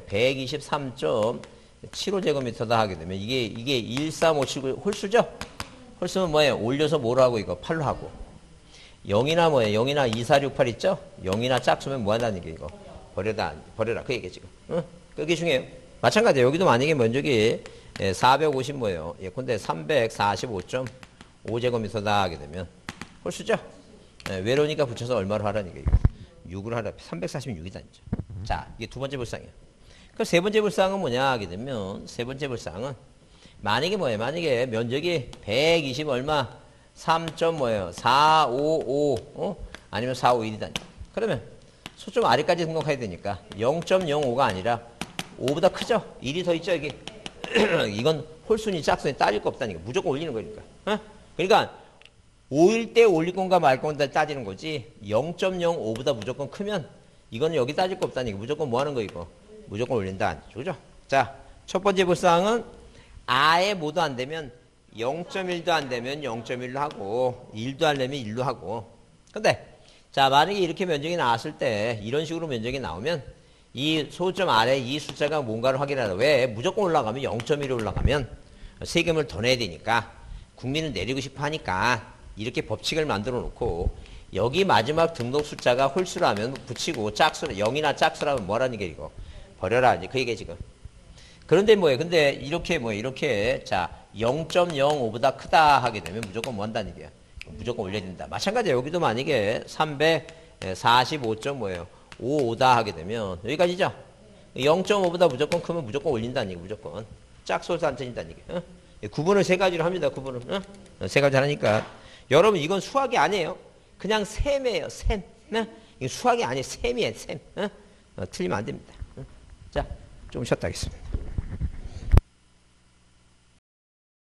123.75제곱미터다 하게 되면 이게 1357 홀수죠? 홀수는 뭐예요? 올려서 뭐로 하고 이거 8로 하고 0이나 뭐예요? 0이나 2468 있죠? 0이나 짝수면 뭐 한다는 게 이거 버려라 그 얘기 지금. 그게 중요해요. 마찬가지예요. 여기도 만약에 면적이 450 뭐예요? 예컨대 345.5제곱미터다 하게 되면 홀수죠? 외로우니까 붙여서 얼마로 하라는 게 6으로 하라. 346이다 이제. 자, 이게 두 번째 불상이에요. 그럼 세 번째 불상은 뭐냐 하게 되면 세 번째 불상은 만약에 뭐예요? 만약에 면적이 120 얼마 3. 뭐예요? 455 아니면 451이다. 그러면 소점 아래까지 등록해야 되니까 0.05가 아니라 5보다 크죠? 1이 더 있죠 여기. 이건 홀수니 짝수니 따질 거 없다니까. 무조건 올리는 거니까. 어? 그러니까 5일 때 올릴 건가 말 건가 따지는 거지. 0.05보다 무조건 크면 이거는 여기 따질 거 없다니까. 무조건 뭐 하는 거 이거. 무조건 올린다. 그죠? 자, 첫 번째 불사항은 아예 모두 안 되면 0.1도 안 되면 0.1로 하고 1도 안 되면 1로 하고. 근데 자, 만약에 이렇게 면적이 나왔을 때 이런 식으로 면적이 나오면 이 소점 아래 이 숫자가 뭔가를 확인하라. 왜? 무조건 올라가면 0.1이 올라가면 세금을 더 내야 되니까 국민을 내리고 싶어 하니까 이렇게 법칙을 만들어 놓고 여기 마지막 등록 숫자가 홀수라면 붙이고 짝수라 0이나 짝수라면 뭐라는 게 이거 버려라. 이제 그 얘기야 지금. 그런데 뭐예요? 근데 이렇게 이렇게 자 0.05보다 크다 하게 되면 무조건 뭐 한다는 얘기야. 무조건 올려야 된다. 마찬가지야. 여기도 만약에 345점 뭐예요? 55다 하게 되면 여기까지죠. 0.5보다 무조건 크면 무조건 올린다는 얘기. 무조건 짝수도 안 틀린다는 얘기. 어? 구분을 세 가지로 합니다. 구분을. 어? 세 가지 하니까 여러분 이건 수학이 아니에요. 그냥 셈이에요. 셈. 어? 이거 수학이 아니에요. 셈이에요. 셈. 어? 틀리면 안 됩니다. 자, 좀 쉬었다 하겠습니다.